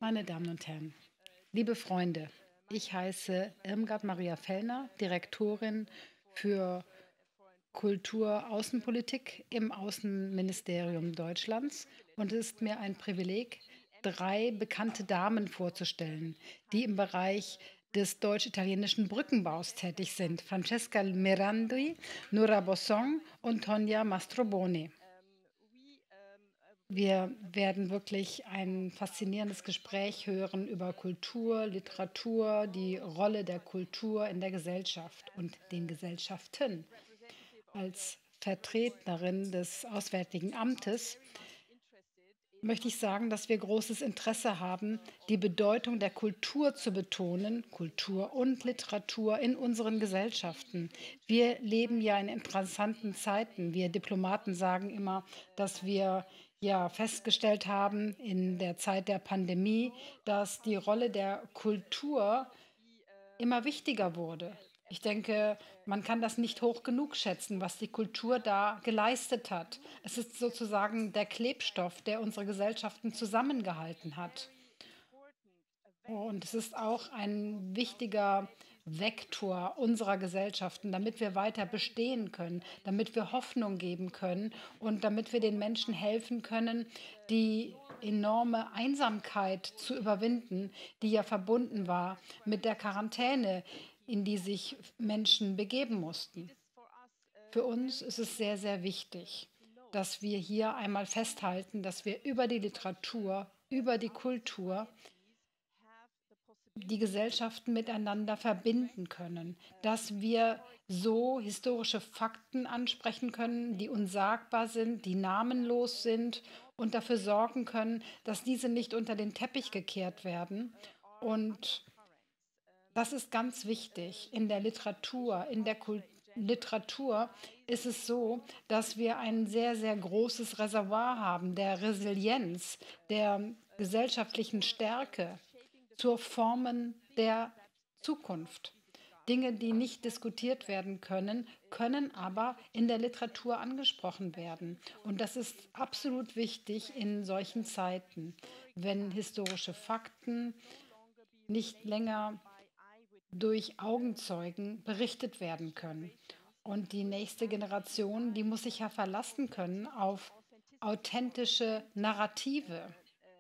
Meine Damen und Herren, liebe Freunde, ich heiße Irmgard Maria Fellner, Direktorin für Kulturaußenpolitik im Außenministerium Deutschlands. Und es ist mir ein Privileg, drei bekannte Damen vorzustellen, die im Bereich des deutsch-italienischen Brückenbaus tätig sind. Francesca Mirandi, Nora Bossong und Tonja Mastroboni. Wir werden wirklich ein faszinierendes Gespräch hören über Kultur, Literatur, die Rolle der Kultur in der Gesellschaft und den Gesellschaften. Als Vertreterin des Auswärtigen Amtes möchte ich sagen, dass wir großes Interesse haben, die Bedeutung der Kultur zu betonen, Kultur und Literatur in unseren Gesellschaften. Wir leben ja in interessanten Zeiten. Wir Diplomaten sagen immer, dass wir ja festgestellt haben in der Zeit der Pandemie, dass die Rolle der Kultur immer wichtiger wurde. Ich denke, man kann das nicht hoch genug schätzen, was die Kultur da geleistet hat. Es ist sozusagen der Klebstoff, der unsere Gesellschaften zusammengehalten hat. Und es ist auch ein wichtiger Vektor unserer Gesellschaften, damit wir weiter bestehen können, damit wir Hoffnung geben können und damit wir den Menschen helfen können, die enorme Einsamkeit zu überwinden, die ja verbunden war mit der Quarantäne, in die sich Menschen begeben mussten. Für uns ist es sehr, sehr wichtig, dass wir hier einmal festhalten, dass wir über die Literatur, über die Kultur die Gesellschaften miteinander verbinden können, dass wir so historische Fakten ansprechen können, die unsagbar sind, die namenlos sind und dafür sorgen können, dass diese nicht unter den Teppich gekehrt werden. Und das ist ganz wichtig in der Literatur. In der Literatur ist es so, dass wir ein sehr, sehr großes Reservoir haben der Resilienz, der gesellschaftlichen Stärke zur Formen der Zukunft. Dinge, die nicht diskutiert werden können, können aber in der Literatur angesprochen werden. Und das ist absolut wichtig in solchen Zeiten, wenn historische Fakten nicht länger durch Augenzeugen berichtet werden können. Und die nächste Generation, die muss sich ja verlassen können auf authentische Narrative,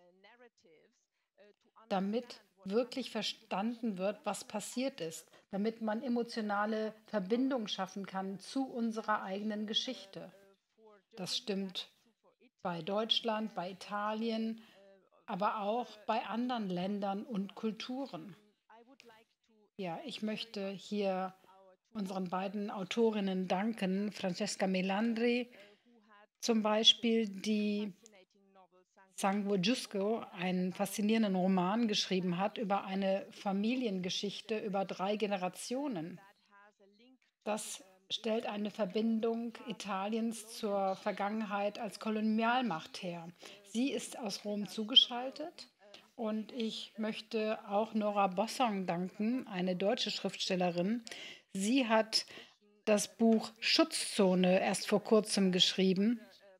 damit wirklich verstanden wird, was passiert ist, damit man emotionale Verbindung schaffen kann zu unserer eigenen Geschichte. Das stimmt bei Deutschland, bei Italien, aber auch bei anderen Ländern und Kulturen. Ja, ich möchte hier unseren beiden Autorinnen danken, Francesca Melandri zum Beispiel, die Sangue Giusco einen faszinierenden Roman geschrieben hat über eine Familiengeschichte über drei Generationen. Das stellt eine Verbindung Italiens zur Vergangenheit als Kolonialmacht her. Sie ist aus Rom zugeschaltet und ich möchte auch Nora Bossong danken, eine deutsche Schriftstellerin. Sie hat das Buch Schutzzone erst vor kurzem geschrieben.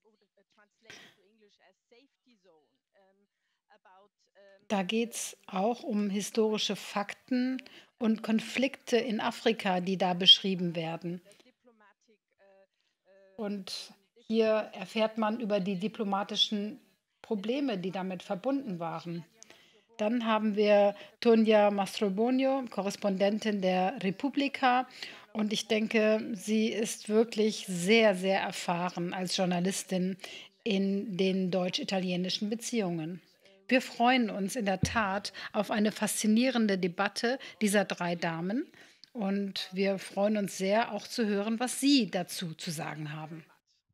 Da geht es auch um historische Fakten und Konflikte in Afrika, die da beschrieben werden. Und hier erfährt man über die diplomatischen Probleme, die damit verbunden waren. Dann haben wir Tonja Mastrobonio, Korrespondentin der Repubblica. Und ich denke, sie ist wirklich sehr, sehr erfahren als Journalistin in den deutsch-italienischen Beziehungen. Wir freuen uns in der Tat auf eine faszinierende Debatte dieser drei Damen. Und wir freuen uns sehr, auch zu hören, was Sie dazu zu sagen haben.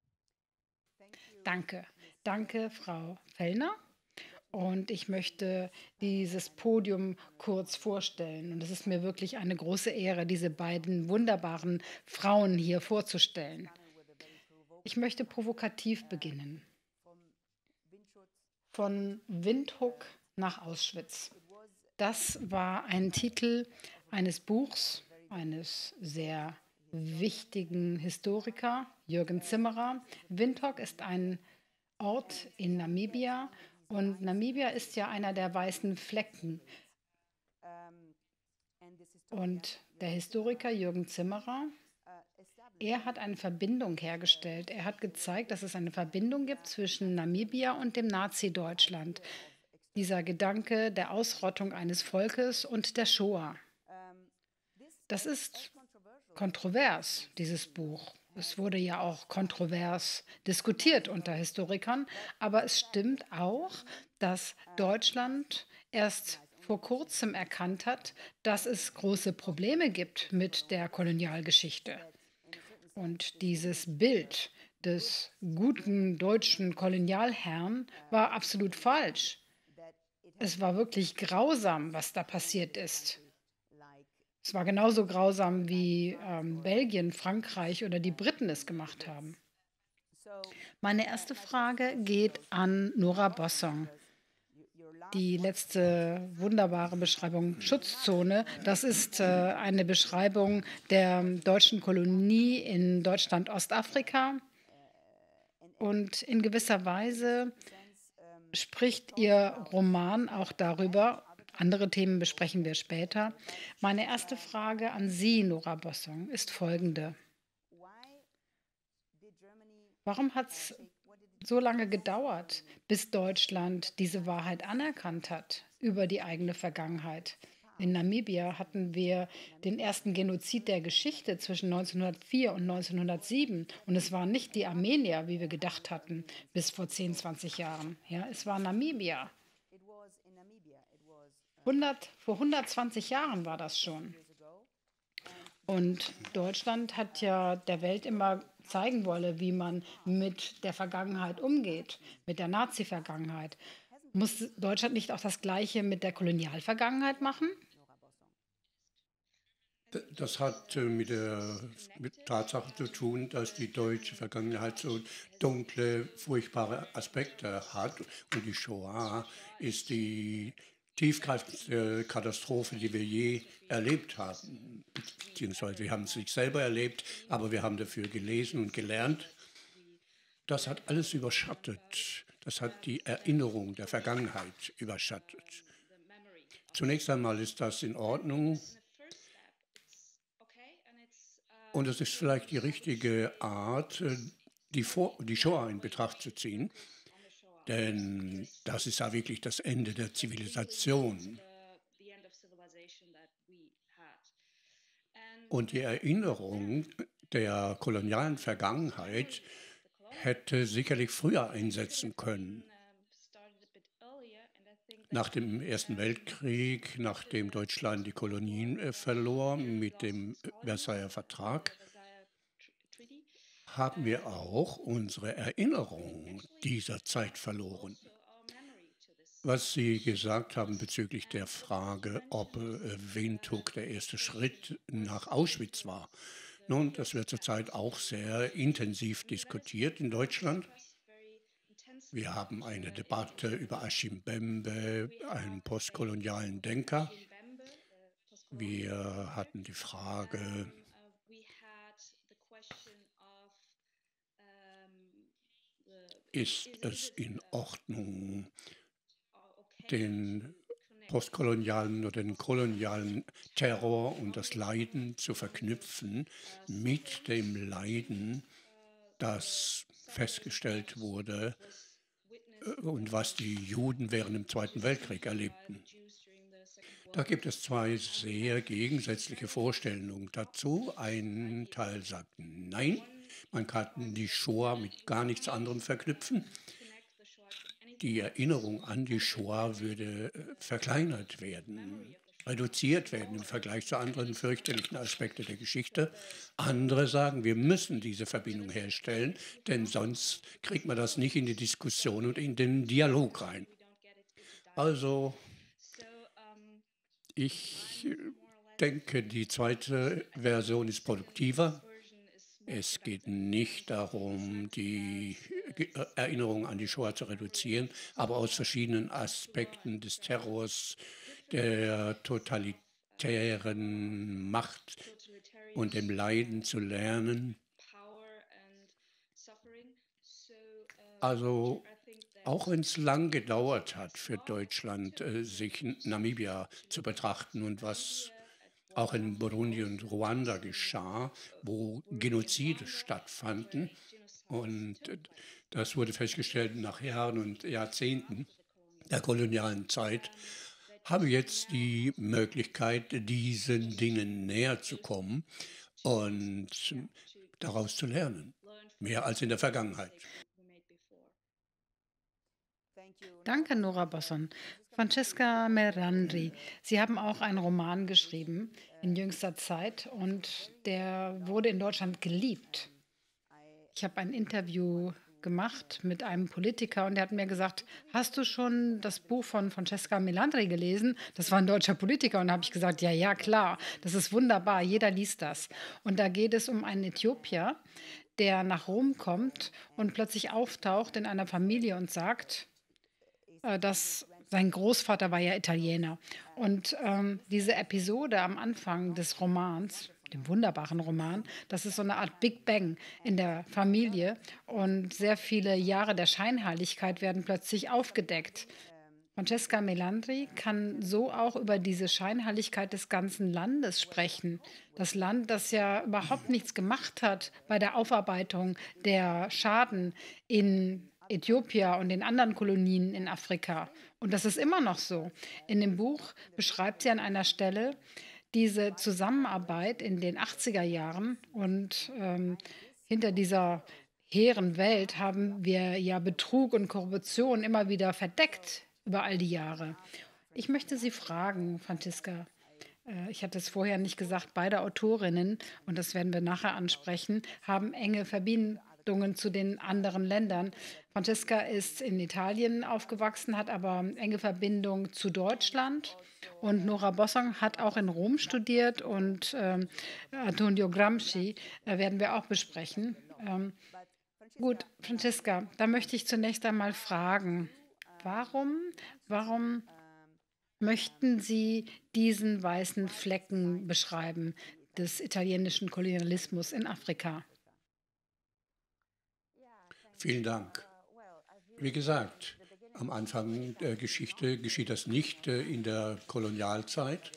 Danke. Danke, Frau Fellner. Und ich möchte dieses Podium kurz vorstellen. Und es ist mir wirklich eine große Ehre, diese beiden wunderbaren Frauen hier vorzustellen. Ich möchte provokativ beginnen. Von Windhoek nach Auschwitz. Das war ein Titel eines Buchs eines sehr wichtigen Historiker, Jürgen Zimmerer. Windhoek ist ein Ort in Namibia Und Namibia ist ja einer der weißen Flecken. Und der Historiker Jürgen Zimmerer, er hat eine Verbindung hergestellt. Er hat gezeigt, dass es eine Verbindung gibt zwischen Namibia und dem Nazi-Deutschland. Dieser Gedanke der Ausrottung eines Volkes und der Shoah. Das ist kontrovers, dieses Buch. Es wurde ja auch kontrovers diskutiert unter Historikern, aber es stimmt auch, dass Deutschland erst vor kurzem erkannt hat, dass es große Probleme gibt mit der Kolonialgeschichte. Und dieses Bild des guten deutschen Kolonialherrn war absolut falsch. Es war wirklich grausam, was da passiert ist. Es war genauso grausam, wie Belgien, Frankreich oder die Briten es gemacht haben. Meine erste Frage geht an Nora Bossong. Die letzte wunderbare Beschreibung Schutzzone, das ist eine Beschreibung der deutschen Kolonie in Deutschland-Ostafrika. Und in gewisser Weise spricht Ihr Roman auch darüber. Andere Themen besprechen wir später. Meine erste Frage an Sie, Nora Bossong, ist folgende. Warum hat es so lange gedauert, bis Deutschland diese Wahrheit anerkannt hat über die eigene Vergangenheit? In Namibia hatten wir den ersten Genozid der Geschichte zwischen 1904 und 1907. Und es waren nicht die Armenier, wie wir gedacht hatten, bis vor 10, 20 Jahren. Ja, es war Namibia. Vor 120 Jahren war das schon. Und Deutschland hat ja der Welt immer zeigen wollen, wie man mit der Vergangenheit umgeht, mit der Nazi-Vergangenheit. Muss Deutschland nicht auch das Gleiche mit der Kolonialvergangenheit machen? Das hat mit Tatsache zu tun, dass die deutsche Vergangenheit so dunkle, furchtbare Aspekte hat. Und die Shoah ist die tiefgreifendste Katastrophe, die wir je erlebt haben. Beziehungsweise wir haben es nicht selber erlebt, aber wir haben dafür gelesen und gelernt. Das hat alles überschattet. Das hat die Erinnerung der Vergangenheit überschattet. Zunächst einmal ist das in Ordnung. Und es ist vielleicht die richtige Art, die Shoah in Betracht zu ziehen, denn das ist ja wirklich das Ende der Zivilisation. Und die Erinnerung der kolonialen Vergangenheit hätte sicherlich früher einsetzen können. Nach dem Ersten Weltkrieg, nachdem Deutschland die Kolonien verlor mit dem Versailler Vertrag, haben wir auch unsere Erinnerung dieser Zeit verloren. Was Sie gesagt haben bezüglich der Frage, ob Windhoek der erste Schritt nach Auschwitz war. Nun, das wird zurzeit auch sehr intensiv diskutiert in Deutschland. Wir haben eine Debatte über Achim Bembe, einen postkolonialen Denker. Wir hatten die Frage, ist es in Ordnung, den postkolonialen oder den kolonialen Terror und das Leiden zu verknüpfen mit dem Leiden, das festgestellt wurde und was die Juden während dem Zweiten Weltkrieg erlebten. Da gibt es zwei sehr gegensätzliche Vorstellungen dazu. Ein Teil sagt nein, man kann die Shoah mit gar nichts anderem verknüpfen. Die Erinnerung an die Shoah würde verkleinert werden, reduziert werden im Vergleich zu anderen fürchterlichen Aspekten der Geschichte. Andere sagen, wir müssen diese Verbindung herstellen, denn sonst kriegt man das nicht in die Diskussion und in den Dialog rein. Also ich denke, die zweite Version ist produktiver. Es geht nicht darum, die Erinnerung an die Shoah zu reduzieren, aber aus verschiedenen Aspekten des Terrors, der totalitären Macht und dem Leiden zu lernen. Also Auch wenn es lang gedauert hat für Deutschland, sich Namibia zu betrachten und was auch in Burundi und Ruanda geschah, wo Genozide stattfanden. Und das wurde festgestellt nach Jahren und Jahrzehnten der kolonialen Zeit, haben wir jetzt die Möglichkeit, diesen Dingen näher zu kommen und daraus zu lernen. Mehr als in der Vergangenheit. Danke, Nora Bosson. Francesca Merandri, Sie haben auch einen Roman geschrieben in jüngster Zeit und der wurde in Deutschland geliebt. Ich habe ein Interview gemacht mit einem Politiker und der hat mir gesagt, hast du schon das Buch von Francesca Melandri gelesen? Das war ein deutscher Politiker und da habe ich gesagt, ja, ja, klar, das ist wunderbar, jeder liest das. Und da geht es um einen Äthiopier, der nach Rom kommt und plötzlich auftaucht in einer Familie und sagt, dass sein Großvater war ja Italiener. Und diese Episode am Anfang des Romans, dem wunderbaren Roman, das ist so eine Art Big Bang in der Familie und sehr viele Jahre der Scheinheiligkeit werden plötzlich aufgedeckt. Francesca Melandri kann so auch über diese Scheinheiligkeit des ganzen Landes sprechen. Das Land, das ja überhaupt nichts gemacht hat bei der Aufarbeitung der Schaden in Äthiopien und den anderen Kolonien in Afrika. Und das ist immer noch so. In dem Buch beschreibt sie an einer Stelle diese Zusammenarbeit in den 80er Jahren und hinter dieser hehren Welt haben wir ja Betrug und Korruption immer wieder verdeckt über all die Jahre. Ich möchte Sie fragen, Franziska, ich hatte es vorher nicht gesagt, beide Autorinnen, und das werden wir nachher ansprechen, haben enge Verbindungen zu den anderen Ländern. Francesca ist in Italien aufgewachsen, hat aber enge Verbindung zu Deutschland. Und Nora Bossong hat auch in Rom studiert und Antonio Gramsci werden wir auch besprechen. Gut, Franziska, da möchte ich zunächst einmal fragen, warum, warum möchten Sie diesen weißen Flecken beschreiben des italienischen Kolonialismus in Afrika? Vielen Dank. Wie gesagt, am Anfang der Geschichte geschieht das nicht in der Kolonialzeit,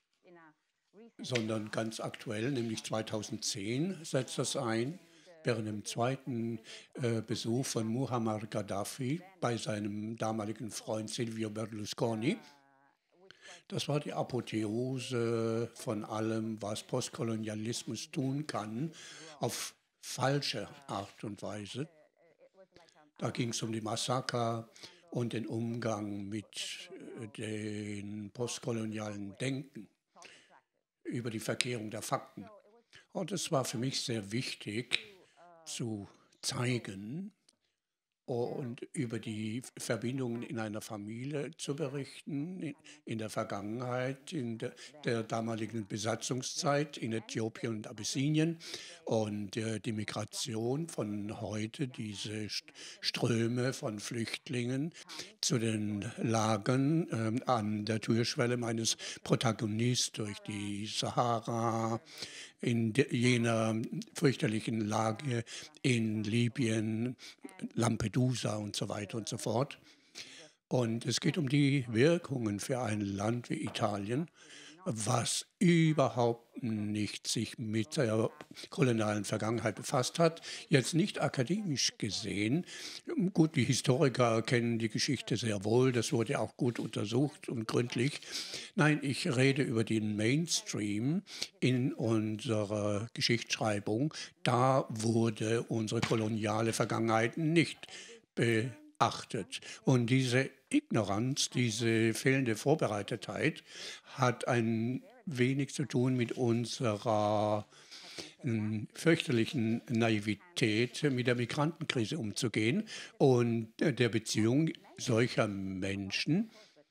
sondern ganz aktuell, nämlich 2010 setzt das ein, während dem zweiten Besuch von Muammar Gaddafi bei seinem damaligen Freund Silvio Berlusconi. Das war die Apotheose von allem, was Postkolonialismus tun kann, auf falsche Art und Weise. Da ging es um die Massaker und den Umgang mit den postkolonialen Denken über die Verkehrung der Fakten. Und es war für mich sehr wichtig zu zeigen und über die Verbindungen in einer Familie zu berichten, in der Vergangenheit, in der damaligen Besatzungszeit in Äthiopien und Abyssinien und die Migration von heute, diese Ströme von Flüchtlingen zu den Lagern an der Türschwelle meines Protagonisten durch die Sahara, in jener fürchterlichen Lage in Libyen, Lampedusa und so weiter und so fort. Und es geht um die Wirkungen für ein Land wie Italien, was überhaupt nicht sich mit der kolonialen Vergangenheit befasst hat. Jetzt nicht akademisch gesehen. Gut, die Historiker kennen die Geschichte sehr wohl. Das wurde auch gut untersucht und gründlich. Nein, ich rede über den Mainstream in unserer Geschichtsschreibung. Da wurde unsere koloniale Vergangenheit nicht beachtet. Und diese Ignoranz, diese fehlende Vorbereitetheit hat ein wenig zu tun mit unserer fürchterlichen Naivität, mit der Migrantenkrise umzugehen und der Beziehung solcher Menschen,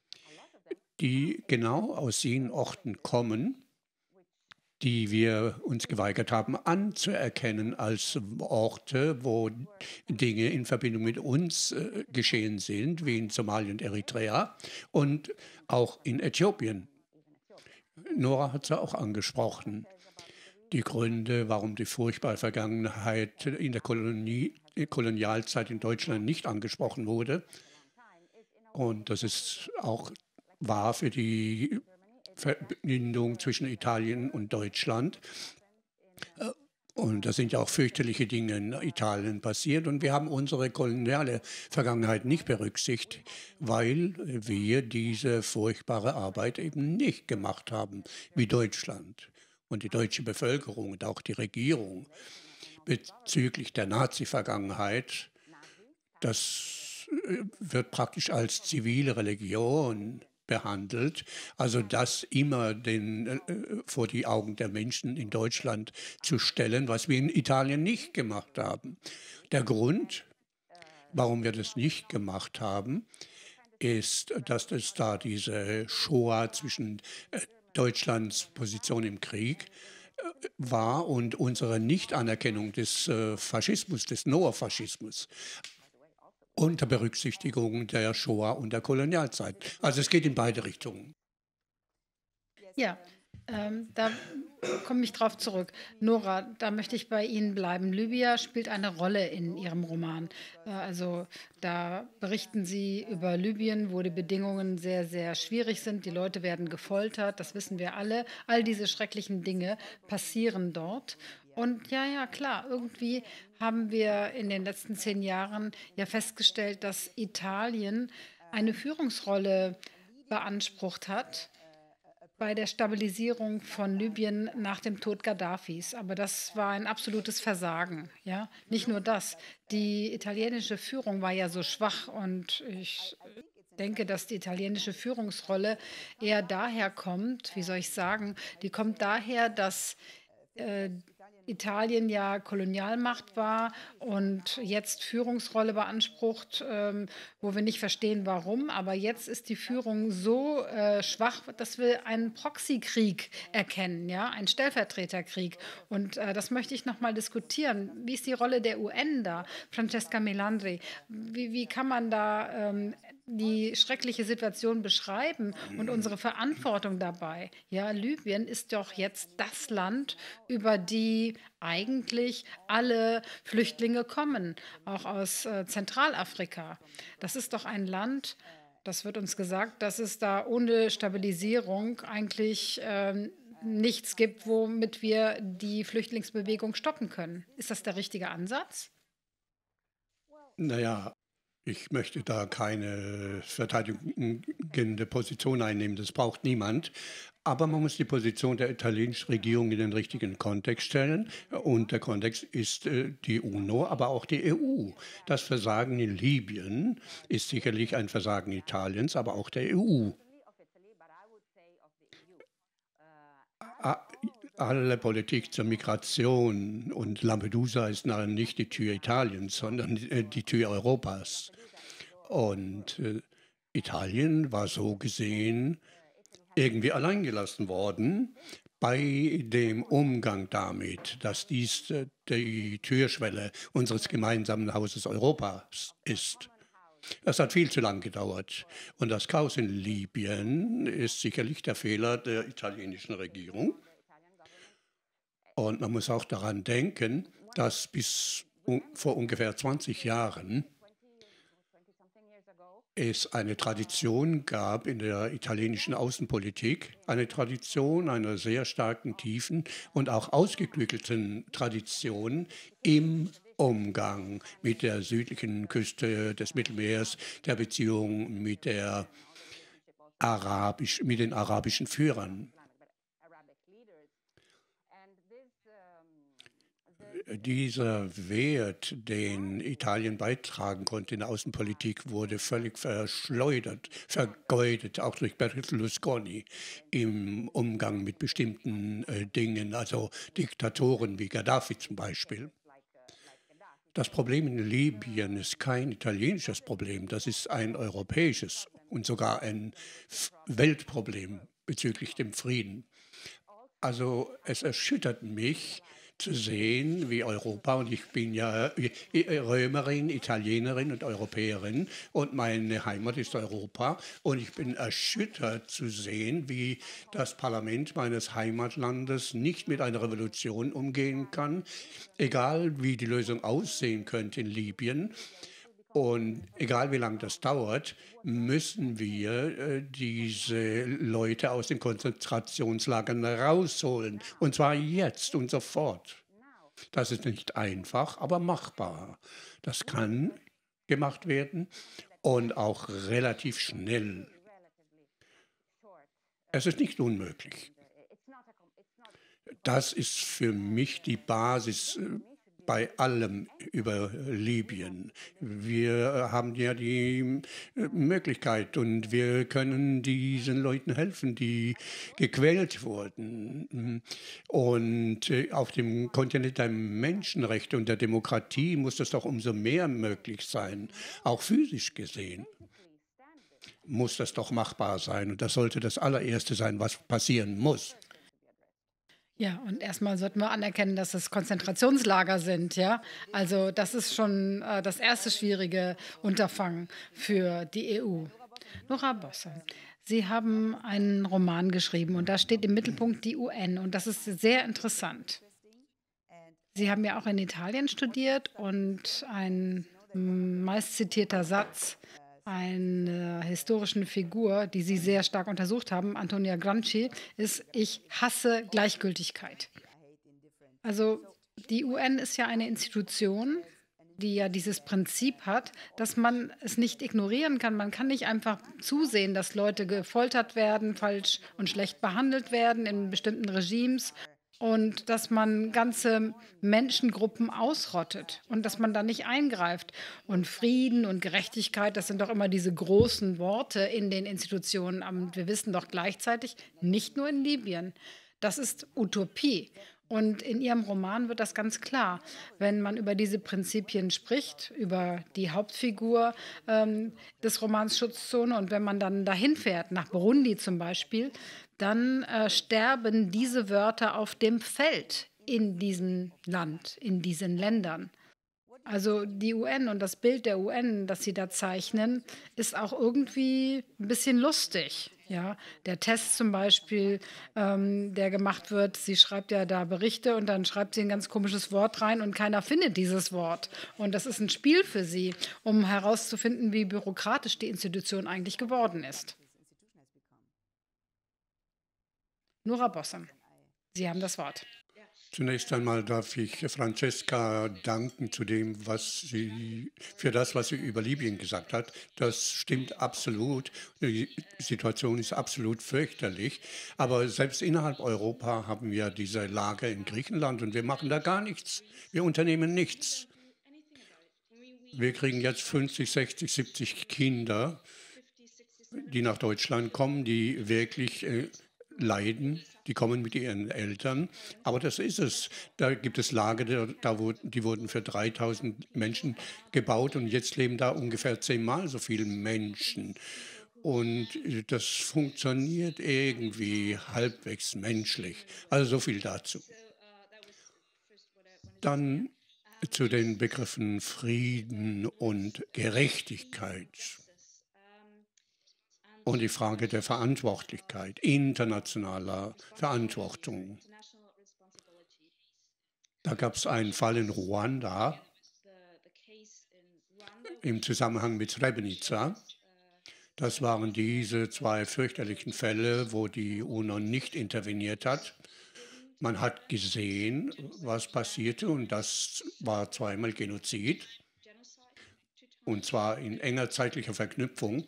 die genau aus jenen Orten kommen, die wir uns geweigert haben anzuerkennen als Orte, wo Dinge in Verbindung mit uns geschehen sind, wie in Somalia und Eritrea und auch in Äthiopien. Nora hat es ja auch angesprochen. Die Gründe, warum die furchtbare Vergangenheit in der Kolonie Kolonialzeit in Deutschland nicht angesprochen wurde. Und das ist auch wahr für die Verbindung zwischen Italien und Deutschland. Und da sind ja auch fürchterliche Dinge in Italien passiert. Und wir haben unsere koloniale Vergangenheit nicht berücksichtigt, weil wir diese furchtbare Arbeit eben nicht gemacht haben wie Deutschland. Und die deutsche Bevölkerung und auch die Regierung bezüglich der Nazi-Vergangenheit, das wird praktisch als zivile Religion behandelt, also das immer vor die Augen der Menschen in Deutschland zu stellen, was wir in Italien nicht gemacht haben. Der Grund, warum wir das nicht gemacht haben, ist, dass es da diese Shoah zwischen Deutschlands Position im Krieg war und unsere Nichtanerkennung des Faschismus, des Neofaschismus, unter Berücksichtigung der Shoah und der Kolonialzeit. Also es geht in beide Richtungen. Ja, da komme ich drauf zurück. Nora, da möchte ich bei Ihnen bleiben. Libya spielt eine Rolle in Ihrem Roman. Also da berichten Sie über Libyen, wo die Bedingungen sehr, sehr schwierig sind. Die Leute werden gefoltert, das wissen wir alle. All diese schrecklichen Dinge passieren dort. Und ja, ja, klar, irgendwie haben wir in den letzten 10 Jahren ja festgestellt, dass Italien eine Führungsrolle beansprucht hat bei der Stabilisierung von Libyen nach dem Tod Gaddafis. Aber das war ein absolutes Versagen. Ja? Nicht nur das. Die italienische Führung war ja so schwach und ich denke, dass die italienische Führungsrolle eher daher kommt, wie soll ich sagen, die kommt daher, dass äh, Italien ja Kolonialmacht war und jetzt Führungsrolle beansprucht, wo wir nicht verstehen, warum. Aber jetzt ist die Führung so schwach, dass wir einen Proxykrieg erkennen, ja, einen Stellvertreterkrieg. Und das möchte ich noch mal diskutieren. Wie ist die Rolle der UN da, Francesca Melandri? Wie kann man da die schreckliche Situation beschreiben und unsere Verantwortung dabei? Ja, Libyen ist doch jetzt das Land, über die eigentlich alle Flüchtlinge kommen, auch aus Zentralafrika. Das ist doch ein Land, das wird uns gesagt, dass es da ohne Stabilisierung eigentlich nichts gibt, womit wir die Flüchtlingsbewegung stoppen können. Ist das der richtige Ansatz? Naja, ich möchte da keine verteidigende Position einnehmen, das braucht niemand. Aber man muss die Position der italienischen Regierung in den richtigen Kontext stellen. Und der Kontext ist die UNO, aber auch die EU. Das Versagen in Libyen ist sicherlich ein Versagen Italiens, aber auch der EU. A- Alle Politik zur Migration und Lampedusa ist nicht die Tür Italiens, sondern die Tür Europas. Und Italien war so gesehen irgendwie alleingelassen worden bei dem Umgang damit, dass dies die Türschwelle unseres gemeinsamen Hauses Europas ist. Das hat viel zu lang gedauert. Und das Chaos in Libyen ist sicherlich der Fehler der italienischen Regierung. Und man muss auch daran denken, dass vor ungefähr 20 Jahren es eine Tradition gab in der italienischen Außenpolitik, eine Tradition einer sehr starken, tiefen und auch ausgeklügelten Tradition im Umgang mit der südlichen Küste des Mittelmeers, der Beziehung mit den arabischen Führern. Dieser Wert, den Italien beitragen konnte in der Außenpolitik, wurde völlig verschleudert, vergeudet, auch durch Berlusconi im Umgang mit bestimmten Dingen, also Diktatoren wie Gaddafi zum Beispiel. Das Problem in Libyen ist kein italienisches Problem, das ist ein europäisches und sogar ein Weltproblem bezüglich dem Frieden. Also es erschüttert mich, zu sehen, wie Europa, und ich bin ja Römerin, Italienerin und Europäerin und meine Heimat ist Europa und ich bin erschüttert zu sehen, wie das Parlament meines Heimatlandes nicht mit einer Revolution umgehen kann, egal wie die Lösung aussehen könnte in Libyen. Und egal wie lange das dauert, müssen wir diese Leute aus den Konzentrationslagern rausholen. Und zwar jetzt und sofort. Das ist nicht einfach, aber machbar. Das kann gemacht werden und auch relativ schnell. Es ist nicht unmöglich. Das ist für mich die Basis bei allem über Libyen. Wir haben ja die Möglichkeit und wir können diesen Leuten helfen, die gequält wurden. Und auf dem Kontinent der Menschenrechte und der Demokratie muss das doch umso mehr möglich sein, auch physisch gesehen muss das doch machbar sein. Und das sollte das allererste sein, was passieren muss. Ja, und erstmal sollten wir anerkennen, dass es Konzentrationslager sind, ja? Also, das ist schon, das erste schwierige Unterfangen für die EU. Nora Bosse, Sie haben einen Roman geschrieben und da steht im Mittelpunkt die UN und das ist sehr interessant. Sie haben ja auch in Italien studiert und ein meistzitierter Satz einer historischen Figur, die Sie sehr stark untersucht haben, Antonia Gramsci, ist: Ich hasse Gleichgültigkeit. Also die UN ist ja eine Institution, die ja dieses Prinzip hat, dass man es nicht ignorieren kann. Man kann nicht einfach zusehen, dass Leute gefoltert werden, falsch und schlecht behandelt werden in bestimmten Regimes und dass man ganze Menschengruppen ausrottet und dass man da nicht eingreift. Und Frieden und Gerechtigkeit, das sind doch immer diese großen Worte in den Institutionen. Aber wir wissen doch gleichzeitig, nicht nur in Libyen, das ist Utopie. Und in Ihrem Roman wird das ganz klar. Wenn man über diese Prinzipien spricht, über die Hauptfigur des Romans Schutzzone und wenn man dann dahin fährt, nach Burundi zum Beispiel, dann sterben diese Wörter auf dem Feld in diesem Land, in diesen Ländern. Also die UN und das Bild der UN, das Sie da zeichnen, ist auch irgendwie ein bisschen lustig. Ja, der Test zum Beispiel, der gemacht wird, sie schreibt ja da Berichte und dann schreibt sie ein ganz komisches Wort rein und keiner findet dieses Wort. Und das ist ein Spiel für sie, um herauszufinden, wie bürokratisch die Institution eigentlich geworden ist. Nora Bossem, Sie haben das Wort. Zunächst einmal darf ich Francesca danken für das, was sie über Libyen gesagt hat. Das stimmt absolut. Die Situation ist absolut fürchterlich. Aber selbst innerhalb Europa haben wir diese Lage in Griechenland und wir machen da gar nichts. Wir unternehmen nichts. Wir kriegen jetzt 50, 60, 70 Kinder, die nach Deutschland kommen, die wirklich leiden. Die kommen mit ihren Eltern. Aber das ist es. Da gibt es Lager, die wurden für 3000 Menschen gebaut und jetzt leben da ungefähr 10-mal so viele Menschen. Und das funktioniert irgendwie halbwegs menschlich. Also so viel dazu. Dann zu den Begriffen Frieden und Gerechtigkeit und die Frage der Verantwortlichkeit, internationaler Verantwortung. Da gab es einen Fall in Ruanda im Zusammenhang mit Srebrenica. Das waren diese zwei fürchterlichen Fälle, wo die UNO nicht interveniert hat. Man hat gesehen, was passierte, und das war zweimal Genozid, und zwar in enger zeitlicher Verknüpfung.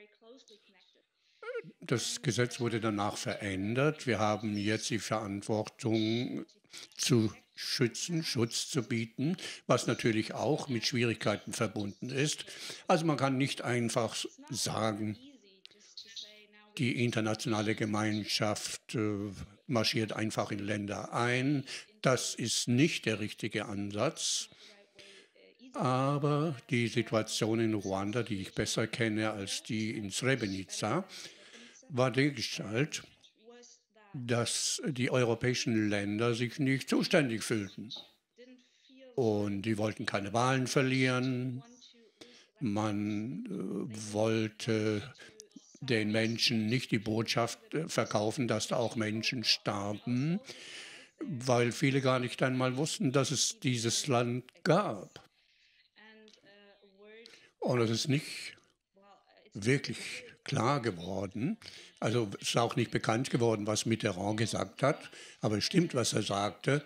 Das Gesetz wurde danach verändert. Wir haben jetzt die Verantwortung zu schützen, Schutz zu bieten, was natürlich auch mit Schwierigkeiten verbunden ist. Also man kann nicht einfach sagen, die internationale Gemeinschaft marschiert einfach in Länder ein. Das ist nicht der richtige Ansatz. Aber die Situation in Ruanda, die ich besser kenne als die in Srebrenica, war dergestalt, dass die europäischen Länder sich nicht zuständig fühlten. Und die wollten keine Wahlen verlieren. Man wollte den Menschen nicht die Botschaft verkaufen, dass da auch Menschen starben, weil viele gar nicht einmal wussten, dass es dieses Land gab. Und es ist nicht wirklich klar geworden. Also es ist auch nicht bekannt geworden, was Mitterrand gesagt hat, aber es stimmt, was er sagte.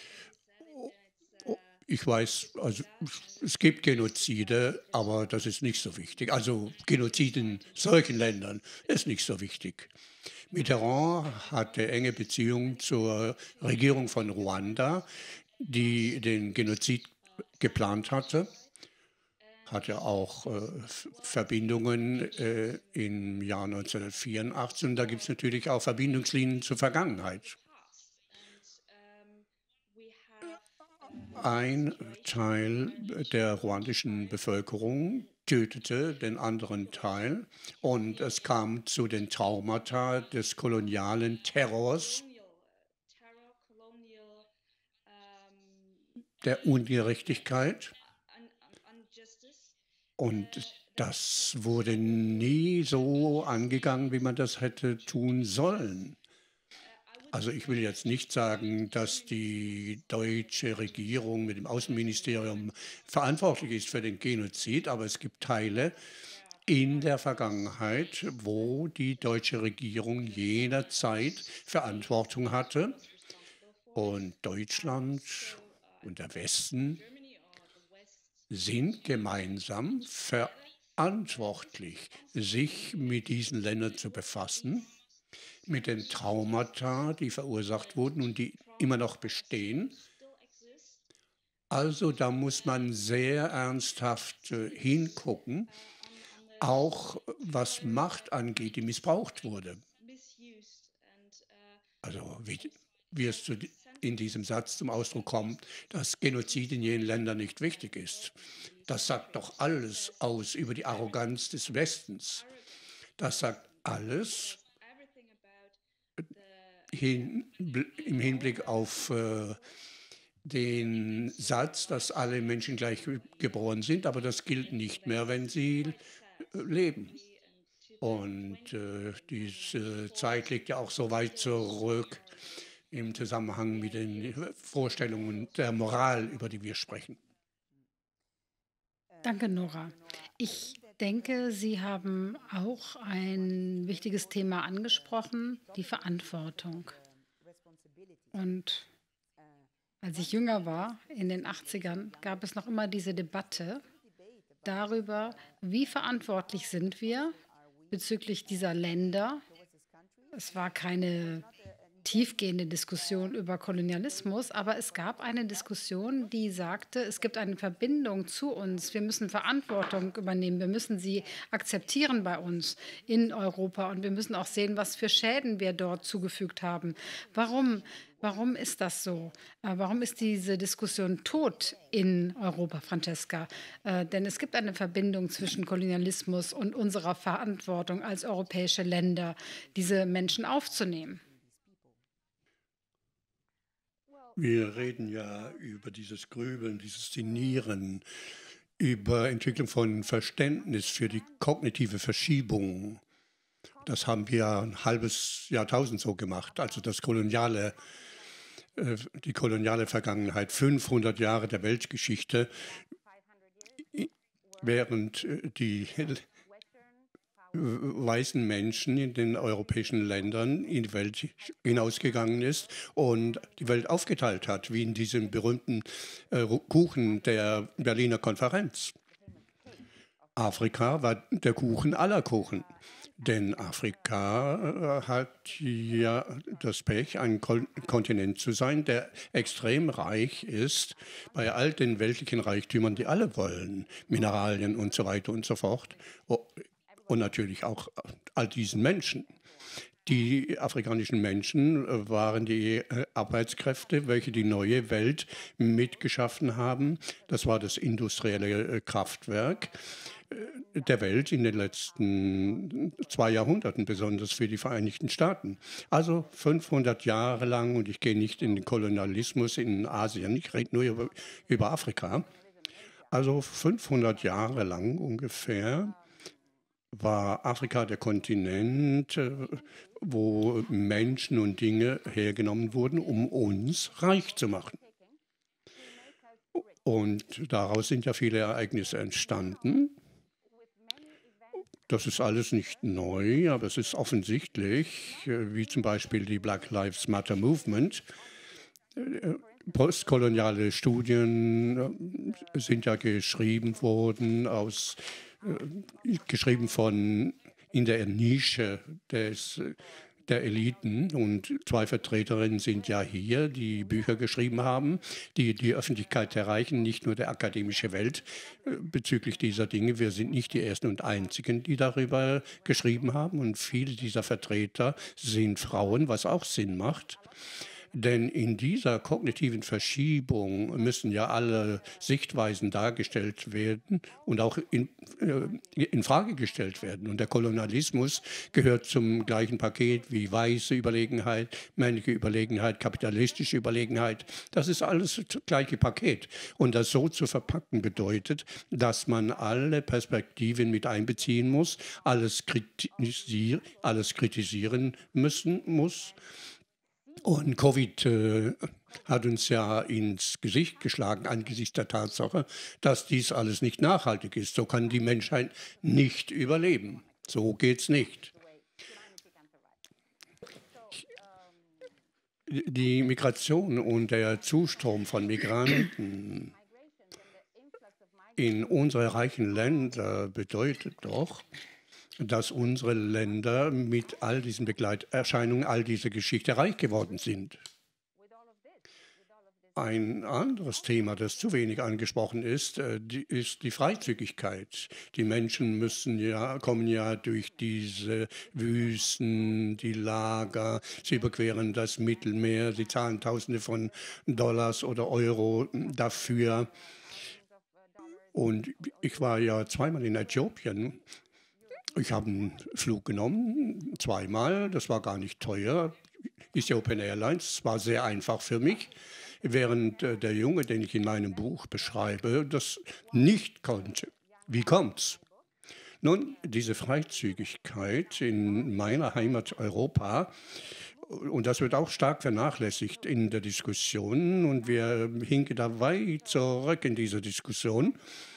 Ich weiß, also es gibt Genozide, aber das ist nicht so wichtig. Also Genozid in solchen Ländern ist nicht so wichtig. Mitterrand hatte enge Beziehungen zur Regierung von Ruanda, die den Genozid geplant hatte auch Verbindungen im Jahr 1984 und da gibt es natürlich auch Verbindungslinien zur Vergangenheit. Ein Teil der ruandischen Bevölkerung tötete den anderen Teil und es kam zu den Traumata des kolonialen Terrors, der Ungerechtigkeit. Und das wurde nie so angegangen, wie man das hätte tun sollen. Also ich will jetzt nicht sagen, dass die deutsche Regierung mit dem Außenministerium verantwortlich ist für den Genozid, aber es gibt Teile in der Vergangenheit, wo die deutsche Regierung jederzeit Verantwortung hatte und Deutschland und der Westen sind gemeinsam verantwortlich, sich mit diesen Ländern zu befassen, mit den Traumata, die verursacht wurden und die immer noch bestehen. Also da muss man sehr ernsthaft hingucken, auch was Macht angeht, die missbraucht wurde. Also wie es in diesem Satz zum Ausdruck kommt, dass Genozid in jenen Ländern nicht wichtig ist. Das sagt doch alles aus über die Arroganz des Westens. Das sagt alles im Hinblick auf den Satz, dass alle Menschen gleich geboren sind, aber das gilt nicht mehr, wenn sie leben. Und diese Zeit liegt ja auch so weit zurück im Zusammenhang mit den Vorstellungen der Moral, über die wir sprechen. Danke, Nora. Ich denke, Sie haben auch ein wichtiges Thema angesprochen, die Verantwortung. Und als ich jünger war, in den 80ern, gab es noch immer diese Debatte darüber, wie verantwortlich sind wir bezüglich dieser Länder. Es war keine tiefgehende Diskussion über Kolonialismus, aber es gab eine Diskussion, die sagte, es gibt eine Verbindung zu uns. Wir müssen Verantwortung übernehmen. Wir müssen sie akzeptieren bei uns in Europa und wir müssen auch sehen, was für Schäden wir dort zugefügt haben. Warum? Warum ist das so? Warum ist diese Diskussion tot in Europa, Francesca? Denn es gibt eine Verbindung zwischen Kolonialismus und unserer Verantwortung als europäische Länder, diese Menschen aufzunehmen. Wir reden ja über dieses Grübeln, dieses Sinnieren, über Entwicklung von Verständnis für die kognitive Verschiebung. Das haben wir ein halbes Jahrtausend so gemacht, also die koloniale Vergangenheit, 500 Jahre der Weltgeschichte, während die weißen Menschen in den europäischen Ländern in die Welt hinausgegangen ist und die Welt aufgeteilt hat, wie in diesem berühmten Kuchen der Berliner Konferenz. Afrika war der Kuchen aller Kuchen, denn Afrika hat ja das Pech, ein Kontinent zu sein, der extrem reich ist bei all den weltlichen Reichtümern, die alle wollen, Mineralien und so weiter und so fort. Und natürlich auch all diesen Menschen. Die afrikanischen Menschen waren die Arbeitskräfte, welche die neue Welt mitgeschaffen haben. Das war das industrielle Kraftwerk der Welt in den letzten 2 Jahrhunderten, besonders für die Vereinigten Staaten. Also 500 Jahre lang, und ich gehe nicht in den Kolonialismus in Asien, ich rede nur über Afrika. Also 500 Jahre lang ungefähr war Afrika der Kontinent, wo Menschen und Dinge hergenommen wurden, um uns reich zu machen. Und daraus sind ja viele Ereignisse entstanden. Das ist alles nicht neu, aber es ist offensichtlich, wie zum Beispiel die Black Lives Matter Movement. Postkoloniale Studien sind ja geschrieben worden, geschrieben von in der Nische der Eliten. Und 2 Vertreterinnen sind ja hier, die Bücher geschrieben haben, die die Öffentlichkeit erreichen, nicht nur der akademische Welt bezüglich dieser Dinge. Wir sind nicht die Ersten und Einzigen, die darüber geschrieben haben. Und viele dieser Vertreter sind Frauen, was auch Sinn macht. Denn in dieser kognitiven Verschiebung müssen ja alle Sichtweisen dargestellt werden und auch in Frage gestellt werden. Und der Kolonialismus gehört zum gleichen Paket wie weiße Überlegenheit, männliche Überlegenheit, kapitalistische Überlegenheit. Das ist alles das gleiche Paket. Und das so zu verpacken bedeutet, dass man alle Perspektiven mit einbeziehen muss, alles kritisieren muss. Und Covid hat uns ja ins Gesicht geschlagen angesichts der Tatsache, dass dies alles nicht nachhaltig ist. So kann die Menschheit nicht überleben. So geht's nicht. Die Migration und der Zustrom von Migranten in unsere reichen Länder bedeutet doch, dass unsere Länder mit all diesen Begleiterscheinungen, all dieser Geschichte reich geworden sind. Ein anderes Thema, das zu wenig angesprochen ist, ist die Freizügigkeit. Die Menschen kommen ja durch diese Wüsten, die Lager, sie überqueren das Mittelmeer, sie zahlen Tausende von Dollars oder Euro dafür. Und ich war ja 2-mal in Äthiopien. Ich habe einen Flug genommen, 2-mal, das war gar nicht teuer. Ethiopian Airlines, war sehr einfach für mich, während der Junge, den ich in meinem Buch beschreibe, das nicht konnte. Wie kommt's? Nun, diese Freizügigkeit in meiner Heimat Europa, und das wird auch stark vernachlässigt in der Diskussion, und wir hinken da weit zurück in dieser Diskussion.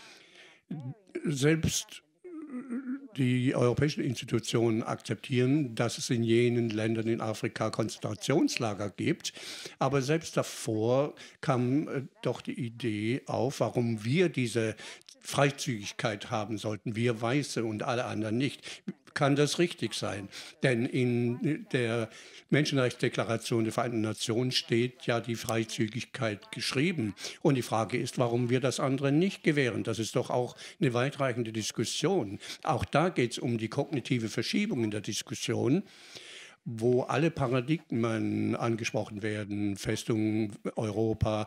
Selbst die europäischen Institutionen akzeptieren, dass es in jenen Ländern in Afrika Konzentrationslager gibt. Aber selbst davor kam doch die Idee auf, warum wir diese Freizügigkeit haben sollten, wir Weiße und alle anderen nicht. Kann das richtig sein? Denn in der Menschenrechtsdeklaration der Vereinten Nationen steht ja die Freizügigkeit geschrieben. Und die Frage ist, warum wir das anderen nicht gewähren. Das ist doch auch eine weitreichende Diskussion. Auch da geht es um die kognitive Verschiebung in der Diskussion, wo alle Paradigmen angesprochen werden. Festung Europa,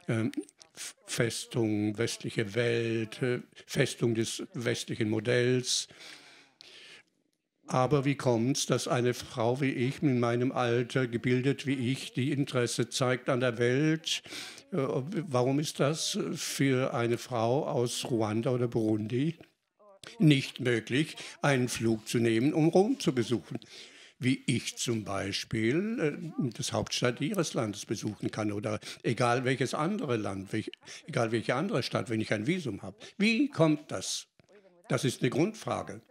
Festung westliche Welt, Festung des westlichen Modells. Aber wie kommt es, dass eine Frau wie ich, in meinem Alter, gebildet wie ich, die Interesse zeigt an der Welt? Warum ist das für eine Frau aus Ruanda oder Burundi nicht möglich, einen Flug zu nehmen, um Rom zu besuchen? Wie ich zum Beispiel das Hauptstadt ihres Landes besuchen kann oder egal welches andere Land, egal welche andere Stadt, wenn ich ein Visum habe. Wie kommt das? Das ist eine Grundfrage.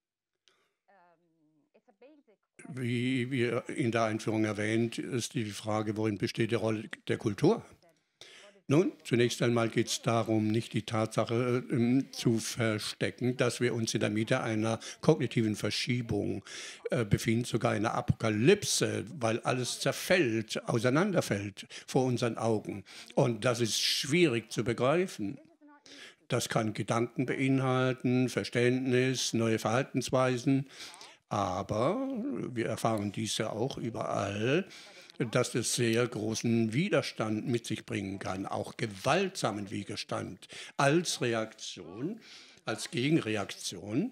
Wie wir in der Einführung erwähnt, ist die Frage, worin besteht die Rolle der Kultur? Nun, zunächst einmal geht es darum, nicht die Tatsache zu verstecken, dass wir uns in der Mitte einer kognitiven Verschiebung befinden, sogar einer Apokalypse, weil alles zerfällt, auseinanderfällt vor unseren Augen. Und das ist schwierig zu begreifen. Das kann Gedanken beinhalten, Verständnis, neue Verhaltensweisen. Aber wir erfahren dies ja auch überall, dass es sehr großen Widerstand mit sich bringen kann, auch gewaltsamen Widerstand als Reaktion, als Gegenreaktion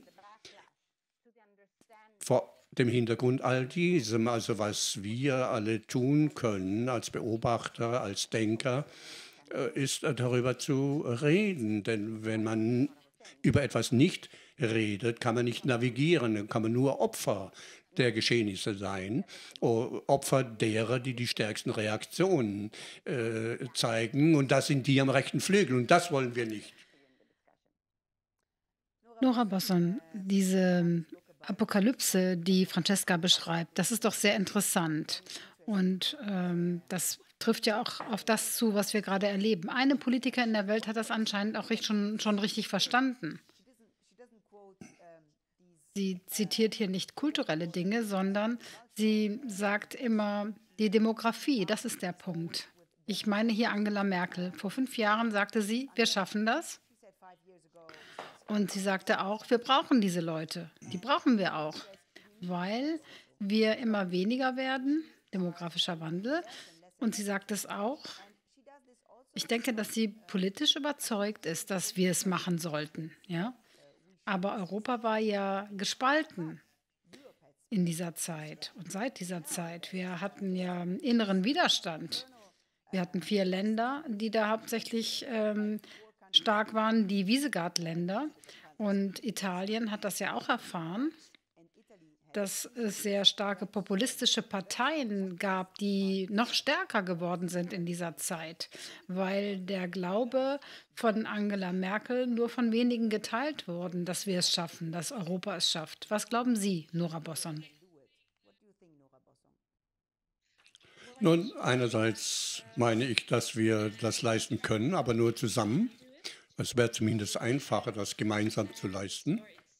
vor dem Hintergrund all diesem, also was wir alle tun können als Beobachter, als Denker, ist darüber zu reden. Denn wenn man über etwas nicht redet, kann man nicht navigieren, dann kann man nur Opfer der Geschehnisse sein, Opfer derer, die die stärksten Reaktionen zeigen. Und das sind die am rechten Flügel. Und das wollen wir nicht. Nora Bosson, diese Apokalypse, die Francesca beschreibt, das ist doch sehr interessant. Und das trifft ja auch auf das zu, was wir gerade erleben. Eine Politiker in der Welt hat das anscheinend auch schon richtig verstanden. Sie zitiert hier nicht kulturelle Dinge, sondern sie sagt immer die Demografie. Das ist der Punkt. Ich meine hier Angela Merkel. Vor 5 Jahren sagte sie, wir schaffen das. Und sie sagte auch, wir brauchen diese Leute. Die brauchen wir auch, weil wir immer weniger werden, demografischer Wandel. Und sie sagt es auch. Ich denke, dass sie politisch überzeugt ist, dass wir es machen sollten. Ja? Aber Europa war ja gespalten in dieser Zeit und seit dieser Zeit. Wir hatten ja inneren Widerstand. Wir hatten 4 Länder, die da hauptsächlich stark waren, die Visegrad-Länder. Und Italien hat das ja auch erfahren, dass es sehr starke populistische Parteien gab, die noch stärker geworden sind in dieser Zeit, weil der Glaube von Angela Merkel nur von wenigen geteilt wurde, dass wir es schaffen, dass Europa es schafft. Was glauben Sie, Nora Bosson? Nun, einerseits meine ich, dass wir das leisten können, aber nur zusammen. Es wäre zumindest einfacher, das gemeinsam zu leisten.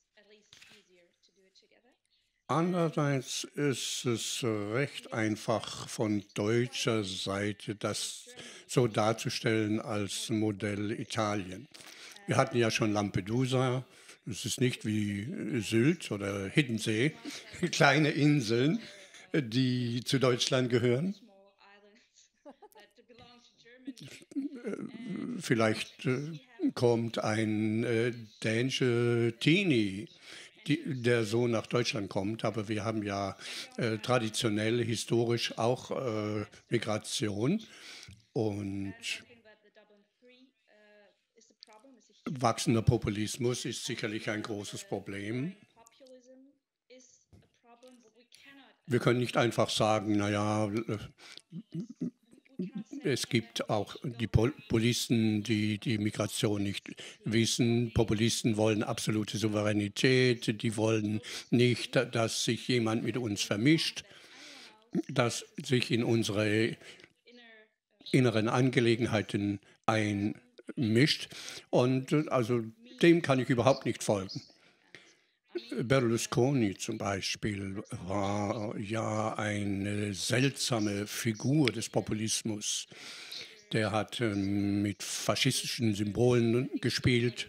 Andererseits ist es recht einfach von deutscher Seite, das so darzustellen als Modell Italien. Wir hatten ja schon Lampedusa. Es ist nicht wie Sylt oder Hiddensee, kleine Inseln, die zu Deutschland gehören. Vielleicht kommt ein dänischer Teenie, der so nach Deutschland kommt, aber wir haben ja traditionell, historisch auch Migration und wachsender Populismus ist sicherlich ein großes Problem. Wir können nicht einfach sagen, naja, es gibt auch die Populisten, die die Migration nicht wissen. Populisten wollen absolute Souveränität. Die wollen nicht, dass sich jemand mit uns vermischt, dass sich in unsere inneren Angelegenheiten einmischt. Und also dem kann ich überhaupt nicht folgen. Berlusconi zum Beispiel war ja eine seltsame Figur des Populismus. Der hat mit faschistischen Symbolen gespielt.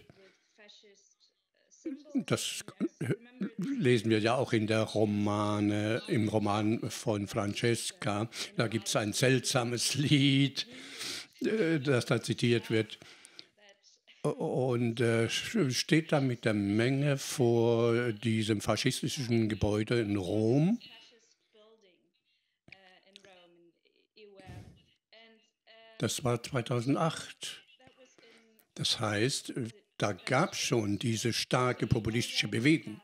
Das lesen wir ja auch in der im Roman von Francesca. Da gibt es ein seltsames Lied, das da zitiert wird. Und steht da mit der Menge vor diesem faschistischen Gebäude in Rom. Das war 2008. Das heißt, da gab es schon diese starke populistische Bewegung.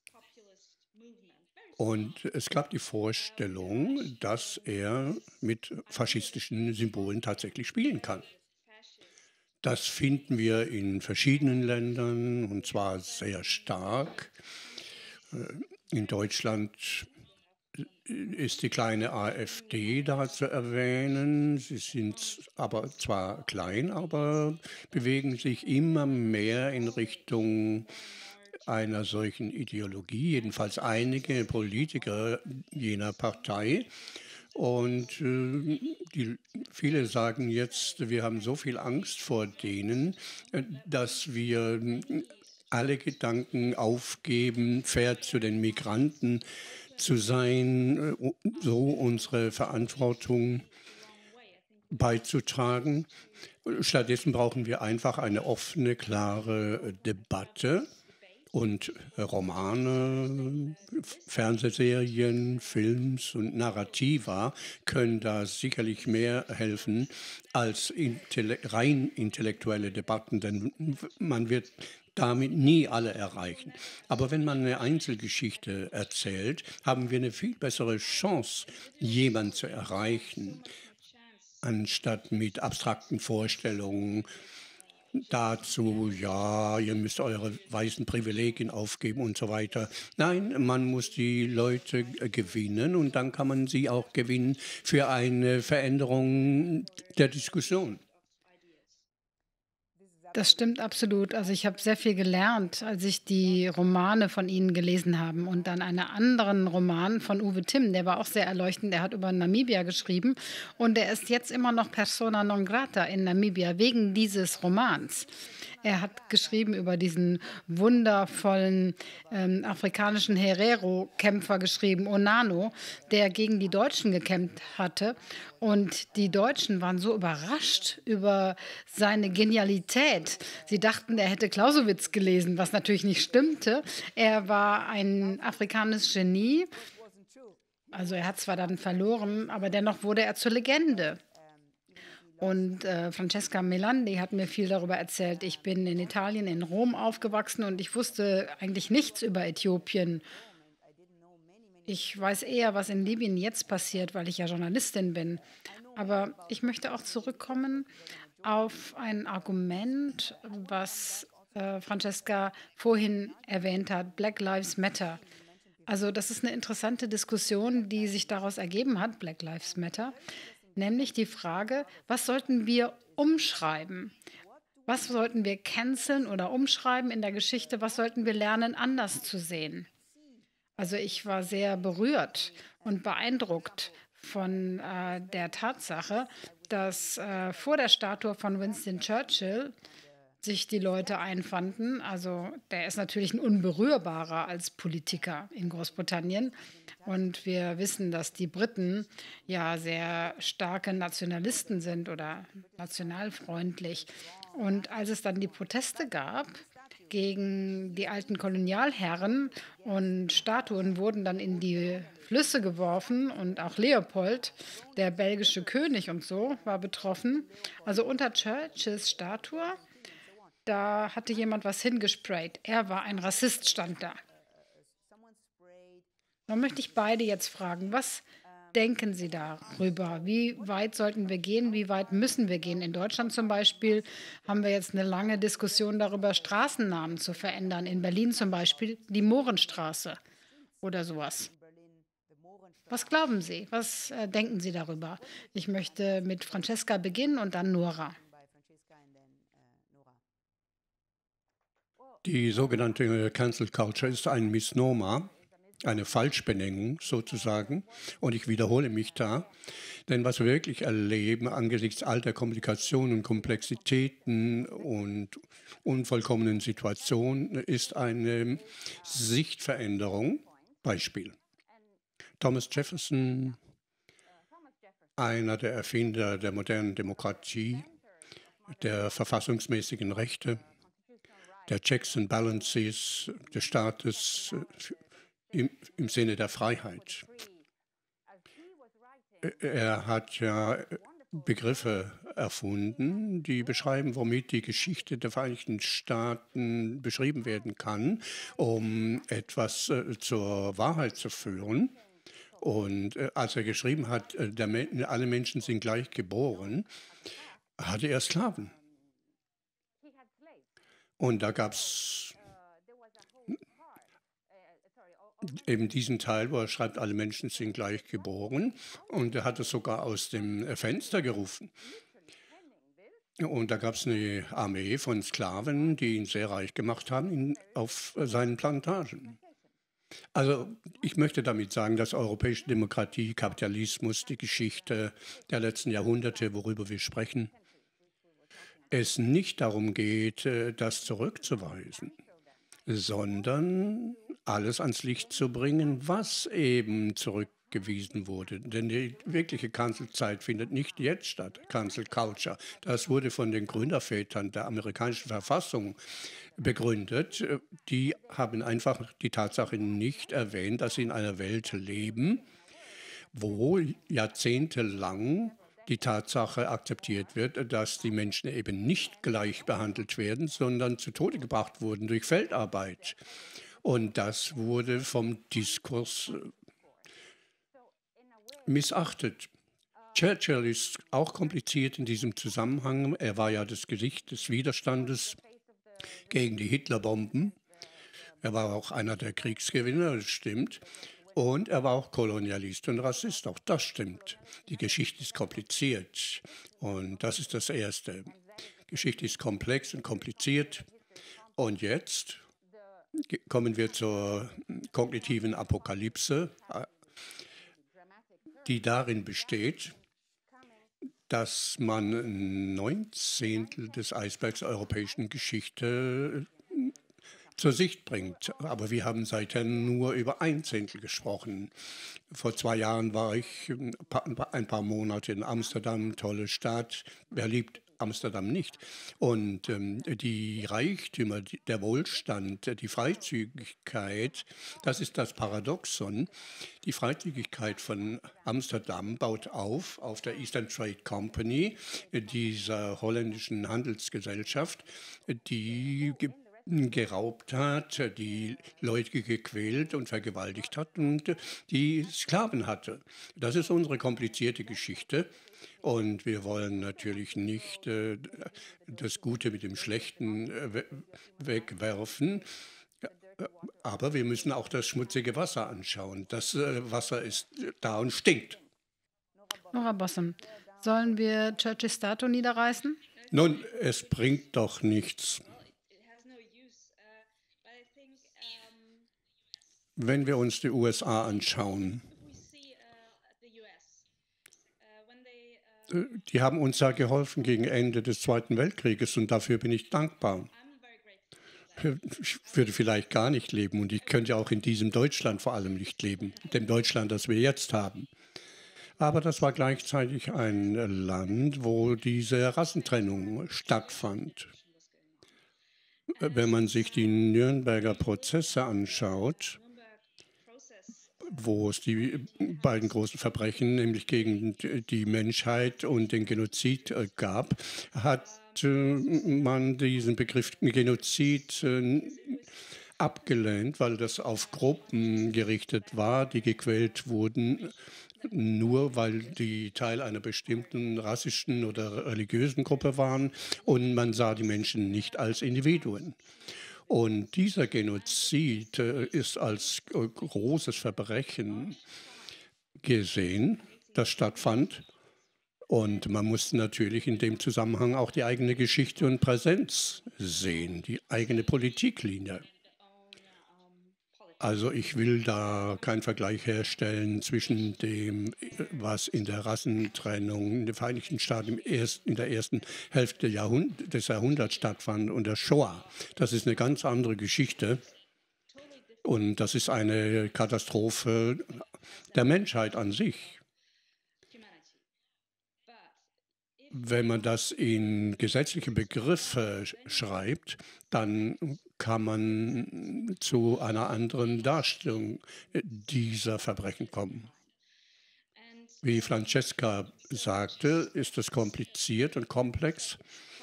Und es gab die Vorstellung, dass er mit faschistischen Symbolen tatsächlich spielen kann. Das finden wir in verschiedenen Ländern und zwar sehr stark. In Deutschland ist die kleine AfD da zu erwähnen. Sie sind aber zwar klein, aber bewegen sich immer mehr in Richtung einer solchen Ideologie, jedenfalls einige Politiker jener Partei. Und viele sagen jetzt, wir haben so viel Angst vor denen, dass wir alle Gedanken aufgeben, fair zu den Migranten zu sein, so unsere Verantwortung beizutragen. Stattdessen brauchen wir einfach eine offene, klare Debatte und Romane, Fernsehserien, Films und Narrativa können da sicherlich mehr helfen als rein intellektuelle Debatten, denn man wird damit nie alle erreichen. Aber wenn man eine Einzelgeschichte erzählt, haben wir eine viel bessere Chance, jemanden zu erreichen, anstatt mit abstrakten Vorstellungen dazu, ja, ihr müsst eure weißen Privilegien aufgeben und so weiter. Nein, man muss die Leute gewinnen und dann kann man sie auch gewinnen für eine Veränderung der Diskussion. Das stimmt absolut. Also ich habe sehr viel gelernt, als ich die Romane von Ihnen gelesen habe und dann einen anderen Roman von Uwe Timm, der war auch sehr erleuchtend. Der hat über Namibia geschrieben und der ist jetzt immer noch Persona non grata in Namibia wegen dieses Romans. Er hat geschrieben über diesen wundervollen afrikanischen Herero-Kämpfer geschrieben, Onano, der gegen die Deutschen gekämpft hatte. Und die Deutschen waren so überrascht über seine Genialität. Sie dachten, er hätte Clausewitz gelesen, was natürlich nicht stimmte. Er war ein afrikanisches Genie. Also er hat zwar dann verloren, aber dennoch wurde er zur Legende. Und Francesca Melandi hat mir viel darüber erzählt. Ich bin in Italien, in Rom aufgewachsen und ich wusste eigentlich nichts über Äthiopien. Ich weiß eher, was in Libyen jetzt passiert, weil ich ja Journalistin bin. Aber ich möchte auch zurückkommen auf ein Argument, was Francesca vorhin erwähnt hat, Black Lives Matter. Also das ist eine interessante Diskussion, die sich daraus ergeben hat, Black Lives Matter, nämlich die Frage, was sollten wir umschreiben? Was sollten wir canceln oder umschreiben in der Geschichte? Was sollten wir lernen, anders zu sehen? Also ich war sehr berührt und beeindruckt von der Tatsache, dass vor der Statue von Winston Churchill sich die Leute einfanden. Also der ist natürlich ein Unberührbarer als Politiker in Großbritannien. Und wir wissen, dass die Briten ja sehr starke Nationalisten sind oder nationalfreundlich. Und als es dann die Proteste gab gegen die alten Kolonialherren und Statuen wurden dann in die Flüsse geworfen und auch Leopold, der belgische König und so, war betroffen. Also unter Churchills Statue, da hatte jemand was hingesprayt. Er war ein Rassist, stand da. Dann möchte ich beide jetzt fragen, was denken Sie darüber? Wie weit sollten wir gehen? Wie weit müssen wir gehen? In Deutschland zum Beispiel haben wir jetzt eine lange Diskussion darüber, Straßennamen zu verändern. In Berlin zum Beispiel die Mohrenstraße oder sowas. Was glauben Sie? Was denken Sie darüber? Ich möchte mit Francesca beginnen und dann Nora. Die sogenannte Cancel Culture ist ein Misnomer, eine Falschbenennung sozusagen. Und ich wiederhole mich da. Denn was wir wirklich erleben angesichts all der Kommunikation und Komplexitäten und unvollkommenen Situationen, ist eine Sichtveränderung. Beispiel. Thomas Jefferson, einer der Erfinder der modernen Demokratie, der verfassungsmäßigen Rechte, der Checks and Balances des Staates im Sinne der Freiheit. Er hat ja Begriffe erfunden, die beschreiben, womit die Geschichte der Vereinigten Staaten beschrieben werden kann, um etwas zur Wahrheit zu führen. Und als er geschrieben hat, alle Menschen sind gleich geboren, hatte er Sklaven. Und da gab es eben diesen Teil, wo er schreibt, alle Menschen sind gleich geboren. Und er hat es sogar aus dem Fenster gerufen. Und da gab es eine Armee von Sklaven, die ihn sehr reich gemacht haben auf seinen Plantagen. Also ich möchte damit sagen, dass europäische Demokratie, Kapitalismus, die Geschichte der letzten Jahrhunderte, worüber wir sprechen, es nicht darum geht, das zurückzuweisen. sondern alles ans Licht zu bringen, was eben zurückgewiesen wurde. Denn die wirkliche Kanzelzeit findet nicht jetzt statt, Cancel Culture. Das wurde von den Gründervätern der amerikanischen Verfassung begründet. Die haben einfach die Tatsache nicht erwähnt, dass sie in einer Welt leben, wo jahrzehntelang die Tatsache akzeptiert wird, dass die Menschen eben nicht gleich behandelt werden, sondern zu Tode gebracht wurden durch Feldarbeit. Und das wurde vom Diskurs missachtet. Churchill ist auch kompliziert in diesem Zusammenhang. Er war ja das Gesicht des Widerstandes gegen die Hitlerbomben. Er war auch einer der Kriegsgewinner, das stimmt. Und er war auch Kolonialist und Rassist, auch das stimmt. Die Geschichte ist kompliziert und das ist das Erste. Geschichte ist komplex und kompliziert. Und jetzt kommen wir zur kognitiven Apokalypse, die darin besteht, dass man ein Neunzehntel des Eisbergs der europäischen Geschichte zur Sicht bringt. Aber wir haben seither nur über ein Zehntel gesprochen. Vor 2 Jahren war ich ein paar Monate in Amsterdam, tolle Stadt. Wer liebt Amsterdam nicht? Und die Reichtümer, der Wohlstand, die Freizügigkeit, das ist das Paradoxon. Die Freizügigkeit von Amsterdam baut auf der Eastern Trade Company, dieser holländischen Handelsgesellschaft, die geraubt hat, die Leute gequält und vergewaltigt hat und die Sklaven hatte. Das ist unsere komplizierte Geschichte. Und wir wollen natürlich nicht das Gute mit dem Schlechten wegwerfen, aber wir müssen auch das schmutzige Wasser anschauen. Das Wasser ist da und stinkt. Nora Bossem, sollen wir Churchills Statue niederreißen? Nun, es bringt doch nichts. Wenn wir uns die USA anschauen, die haben uns ja geholfen gegen Ende des Zweiten Weltkrieges und dafür bin ich dankbar. Ich würde vielleicht gar nicht leben und ich könnte auch in diesem Deutschland vor allem nicht leben, dem Deutschland, das wir jetzt haben. Aber das war gleichzeitig ein Land, wo diese Rassentrennung stattfand. Wenn man sich die Nürnberger Prozesse anschaut, wo es die beiden großen Verbrechen, nämlich gegen die Menschheit und den Genozid gab, hat man diesen Begriff Genozid abgelehnt, weil das auf Gruppen gerichtet war, die gequält wurden, nur weil die Teil einer bestimmten rassischen oder religiösen Gruppe waren und man sah die Menschen nicht als Individuen. Und dieser Genozid ist als großes Verbrechen gesehen, das stattfand. Und man muss natürlich in dem Zusammenhang auch die eigene Geschichte und Präsenz sehen, die eigene Politiklinie. Also ich will da keinen Vergleich herstellen zwischen dem, was in der Rassentrennung in den Vereinigten Staaten in der ersten Hälfte des Jahrhunderts stattfand und der Shoah. Das ist eine ganz andere Geschichte und das ist eine Katastrophe der Menschheit an sich. Wenn man das in gesetzliche Begriffe schreibt, dann kann man zu einer anderen Darstellung dieser Verbrechen kommen. Wie Francesca sagte, ist es kompliziert und komplex.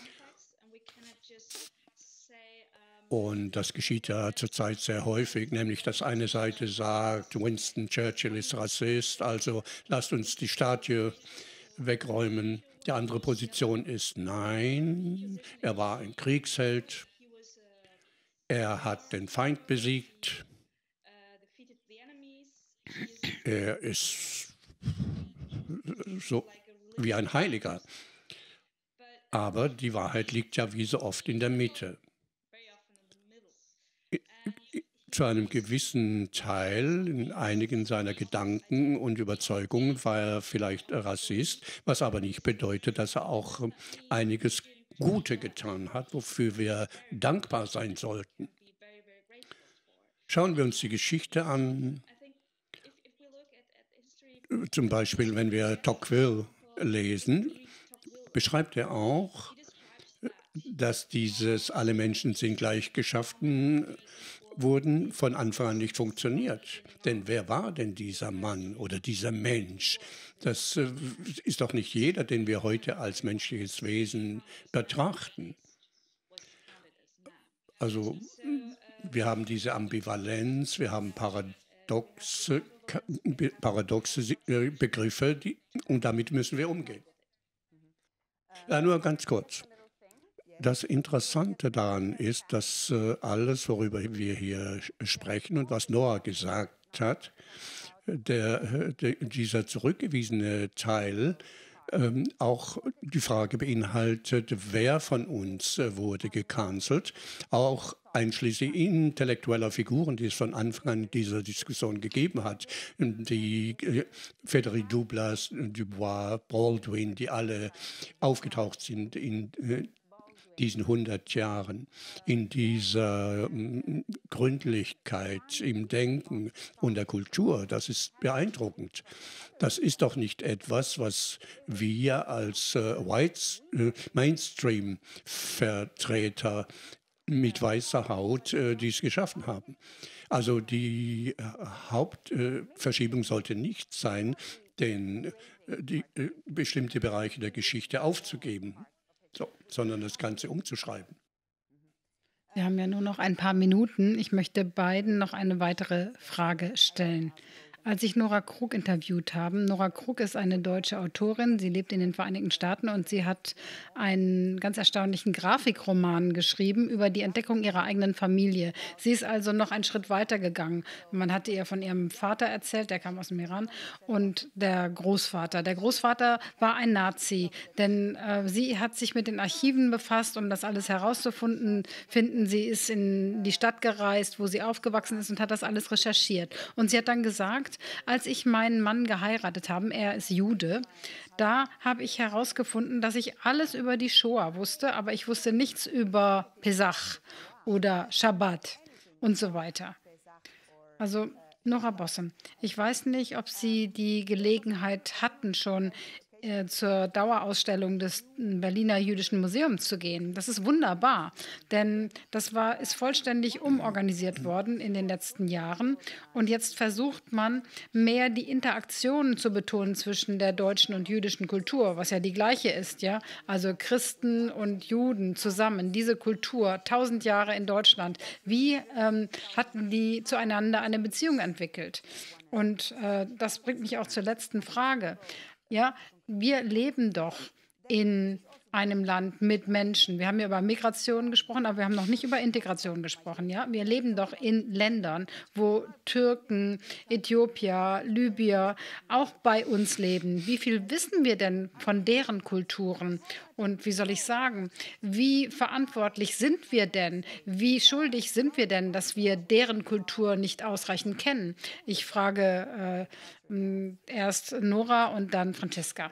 Und das geschieht ja zurzeit sehr häufig, nämlich dass eine Seite sagt, Winston Churchill ist Rassist, also lasst uns die Statue wegräumen. Die andere Position ist, nein, er war ein Kriegsheld, er hat den Feind besiegt, er ist so wie ein Heiliger. Aber die Wahrheit liegt ja wie so oft in der Mitte. Zu einem gewissen Teil, in einigen seiner Gedanken und Überzeugungen war er vielleicht Rassist, was aber nicht bedeutet, dass er auch einiges Gute getan hat, wofür wir dankbar sein sollten. Schauen wir uns die Geschichte an, zum Beispiel, wenn wir Tocqueville lesen, beschreibt er auch, dass dieses alle Menschen sind gleich geschaffen wurden, von Anfang an nicht funktioniert. Denn wer war denn dieser Mann oder dieser Mensch? Das ist doch nicht jeder, den wir heute als menschliches Wesen betrachten. Also wir haben diese Ambivalenz, wir haben paradoxe Begriffe und damit müssen wir umgehen. Ja, nur ganz kurz. Das Interessante daran ist, dass alles, worüber wir hier sprechen und was Noah gesagt hat, dieser zurückgewiesene Teil auch die Frage beinhaltet, wer von uns wurde gecancelt, auch einschließlich intellektueller Figuren, die es von Anfang an dieser Diskussion gegeben hat, die Frédéric Douglass, Dubois, Baldwin, die alle aufgetaucht sind in diesen 100 Jahren, in dieser Gründlichkeit im Denken und der Kultur. Das ist beeindruckend. Das ist doch nicht etwas, was wir als Mainstream-Vertreter mit weißer Haut dies geschaffen haben. Also die Hauptverschiebung sollte nicht sein, bestimmte Bereiche der Geschichte aufzugeben, sondern das Ganze umzuschreiben. Wir haben ja nur noch ein paar Minuten. Ich möchte beiden noch eine weitere Frage stellen. Als ich Nora Krug interviewt habe, Nora Krug ist eine deutsche Autorin, sie lebt in den Vereinigten Staaten und sie hat einen ganz erstaunlichen Grafikroman geschrieben über die Entdeckung ihrer eigenen Familie. Sie ist also noch einen Schritt weiter gegangen. Man hatte ihr von ihrem Vater erzählt, der kam aus dem Iran, und der Großvater. Der Großvater war ein Nazi, denn sie hat sich mit den Archiven befasst, um das alles herauszufinden. Sie ist in die Stadt gereist, wo sie aufgewachsen ist und hat das alles recherchiert. Und sie hat dann gesagt, als ich meinen Mann geheiratet habe, er ist Jude, da habe ich herausgefunden, dass ich alles über die Shoah wusste, aber ich wusste nichts über Pesach oder Schabbat und so weiter. Also Nora Bosse, ich weiß nicht, ob Sie die Gelegenheit hatten, schon zur Dauerausstellung des Berliner Jüdischen Museums zu gehen. Das ist wunderbar, denn ist vollständig umorganisiert worden in den letzten Jahren. Und jetzt versucht man, mehr die Interaktionen zu betonen zwischen der deutschen und jüdischen Kultur, was ja die gleiche ist, ja. Also Christen und Juden zusammen, diese Kultur, 1000 Jahre in Deutschland. Wie hatten die zueinander eine Beziehung entwickelt? Und das bringt mich auch zur letzten Frage. Ja, wir leben doch in einem Land mit Menschen. Wir haben ja über Migration gesprochen, aber wir haben noch nicht über Integration gesprochen. Ja? Wir leben doch in Ländern, wo Türken, Äthiopier, Libyer auch bei uns leben. Wie viel wissen wir denn von deren Kulturen? Und wie soll ich sagen, wie verantwortlich sind wir denn? Wie schuldig sind wir denn, dass wir deren Kultur nicht ausreichend kennen? Ich frage erst Nora und dann Francesca.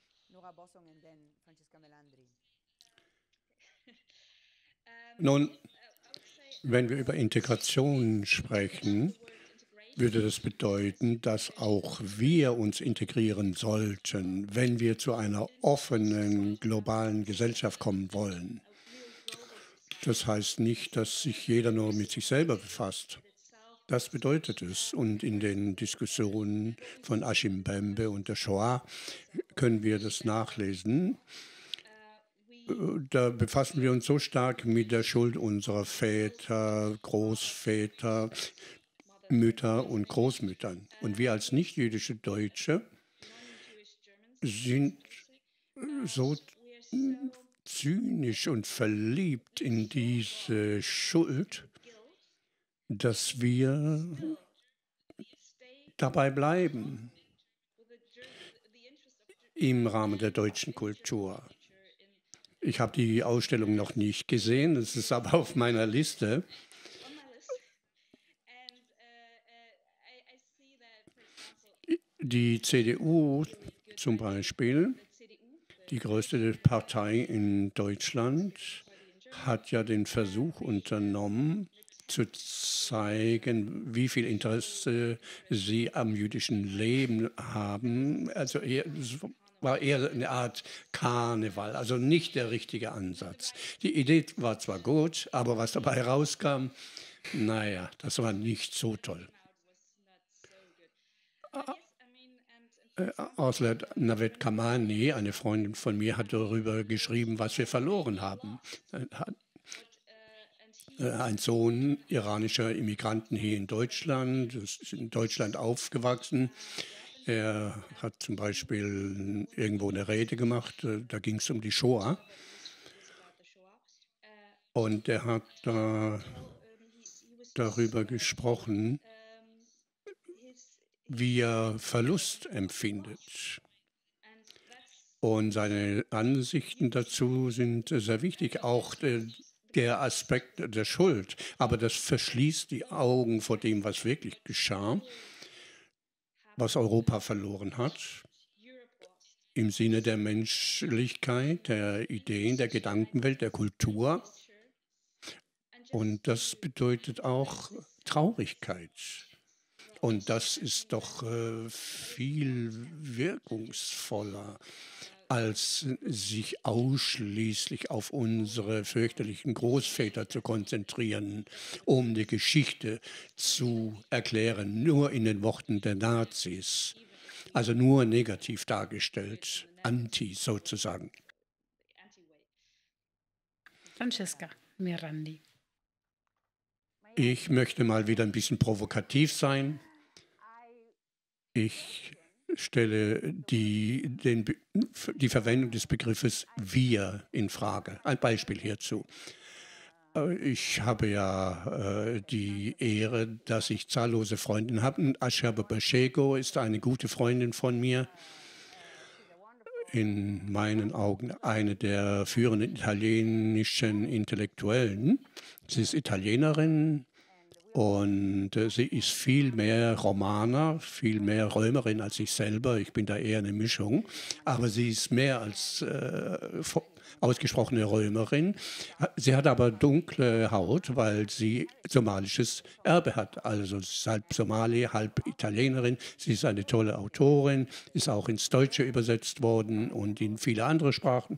Nun, wenn wir über Integration sprechen, würde das bedeuten, dass auch wir uns integrieren sollten, wenn wir zu einer offenen globalen Gesellschaft kommen wollen. Das heißt nicht, dass sich jeder nur mit sich selber befasst. Das bedeutet es. Und in den Diskussionen von Achim Mbembe und der Shoah können wir das nachlesen. Da befassen wir uns so stark mit der Schuld unserer Väter, Großväter, Mütter und Großmüttern. Und wir als nicht-jüdische Deutsche sind so zynisch und verliebt in diese Schuld, dass wir dabei bleiben im Rahmen der deutschen Kultur. Ich habe die Ausstellung noch nicht gesehen, das ist aber auf meiner Liste. Die CDU zum Beispiel, die größte Partei in Deutschland, hat ja den Versuch unternommen, zu zeigen, wie viel Interesse sie am jüdischen Leben haben. Also es war eher eine Art Karneval, also nicht der richtige Ansatz. Die Idee war zwar gut, aber was dabei rauskam, naja, das war nicht so toll. Auslet Navet Kamani, eine Freundin von mir, hat darüber geschrieben, was wir verloren haben. Ein Sohn iranischer Immigranten hier in Deutschland, ist in Deutschland aufgewachsen. Er hat zum Beispiel irgendwo eine Rede gemacht, da ging es um die Shoah. Und er hat darüber gesprochen, wie er Verlust empfindet. Und seine Ansichten dazu sind sehr wichtig, auch der Aspekt der Schuld. Aber das verschließt die Augen vor dem, was wirklich geschah, was Europa verloren hat, im Sinne der Menschlichkeit, der Ideen, der Gedankenwelt, der Kultur. Und das bedeutet auch Traurigkeit. Und das ist doch viel wirkungsvoller, als sich ausschließlich auf unsere fürchterlichen Großväter zu konzentrieren, um die Geschichte zu erklären, nur in den Worten der Nazis, also nur negativ dargestellt, anti sozusagen. Francesca Mirandi. Ich möchte mal wieder ein bisschen provokativ sein. Ich stelle die Verwendung des Begriffes wir in Frage. Ein Beispiel hierzu. Ich habe ja die Ehre, dass ich zahllose Freundinnen habe. Asha Babashego ist eine gute Freundin von mir. In meinen Augen eine der führenden italienischen Intellektuellen. Sie ist Italienerin. Und sie ist viel mehr Romaner, viel mehr Römerin als ich selber. Ich bin da eher eine Mischung. Aber sie ist mehr als ausgesprochene Römerin. Sie hat aber dunkle Haut, weil sie somalisches Erbe hat. Also sie ist halb Somali, halb Italienerin. Sie ist eine tolle Autorin, ist auch ins Deutsche übersetzt worden und in viele andere Sprachen.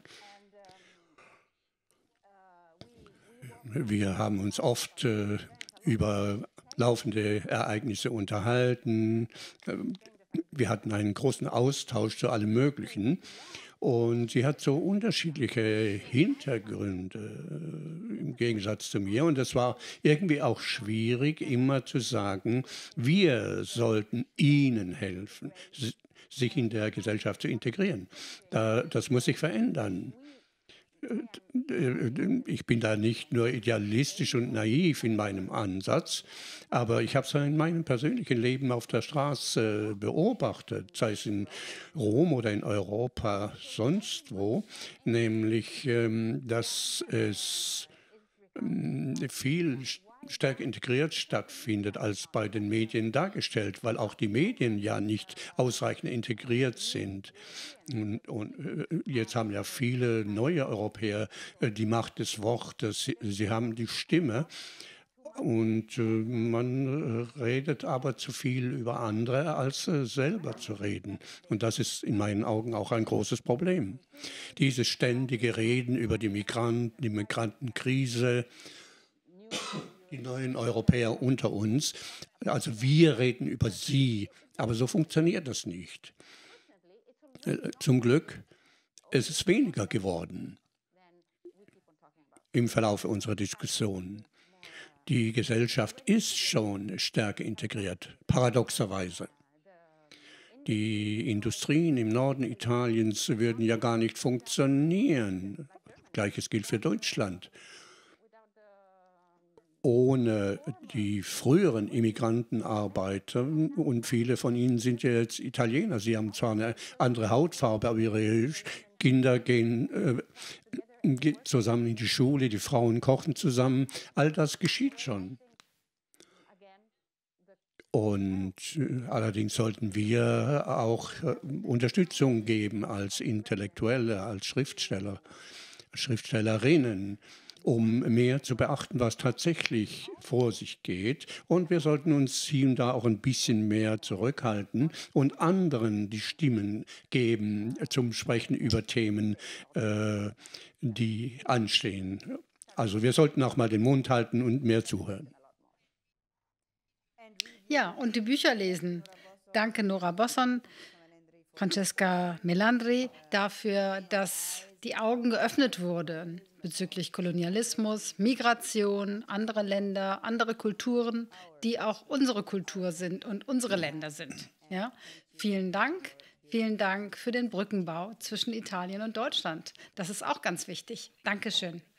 Wir haben uns oft über laufende Ereignisse unterhalten. Wir hatten einen großen Austausch zu allem Möglichen. Und sie hat so unterschiedliche Hintergründe im Gegensatz zu mir. Und es war irgendwie auch schwierig, immer zu sagen, wir sollten ihnen helfen, sich in der Gesellschaft zu integrieren. Das muss sich verändern. Ich bin da nicht nur idealistisch und naiv in meinem Ansatz, aber ich habe es in meinem persönlichen Leben auf der Straße beobachtet, sei es in Rom oder in Europa, sonst wo, nämlich, dass es viel stärker integriert stattfindet als bei den Medien dargestellt, weil auch die Medien ja nicht ausreichend integriert sind. Und jetzt haben ja viele neue Europäer die Macht des Wortes, sie haben die Stimme. Und man redet aber zu viel über andere, als selber zu reden. Und das ist in meinen Augen auch ein großes Problem. Dieses ständige Reden über die Migranten, die Migrantenkrise, die neuen Europäer unter uns. Also wir reden über sie, aber so funktioniert das nicht. Zum Glück ist es weniger geworden im Verlauf unserer Diskussion. Die Gesellschaft ist schon stärker integriert, paradoxerweise. Die Industrien im Norden Italiens würden ja gar nicht funktionieren. Gleiches gilt für Deutschland. Ohne die früheren Immigrantenarbeiter, und viele von ihnen sind ja jetzt Italiener, sie haben zwar eine andere Hautfarbe, aber ihre Kinder gehen zusammen in die Schule, die Frauen kochen zusammen, all das geschieht schon. Und allerdings sollten wir auch Unterstützung geben als Intellektuelle, als Schriftsteller, Schriftstellerinnen. um mehr zu beachten, was tatsächlich vor sich geht. Und wir sollten uns hier und da auch ein bisschen mehr zurückhalten und anderen die Stimmen geben zum Sprechen über Themen, äh, die anstehen. Also wir sollten auch mal den Mund halten und mehr zuhören. Ja, und die Bücher lesen. Danke, Nora Bosson, Francesca Melandri, dafür, dass die Augen geöffnet wurden bezüglich Kolonialismus, Migration, andere Länder, andere Kulturen, die auch unsere Kultur sind und unsere Länder sind. Ja? Vielen Dank. Vielen Dank für den Brückenbau zwischen Italien und Deutschland. Das ist auch ganz wichtig. Dankeschön.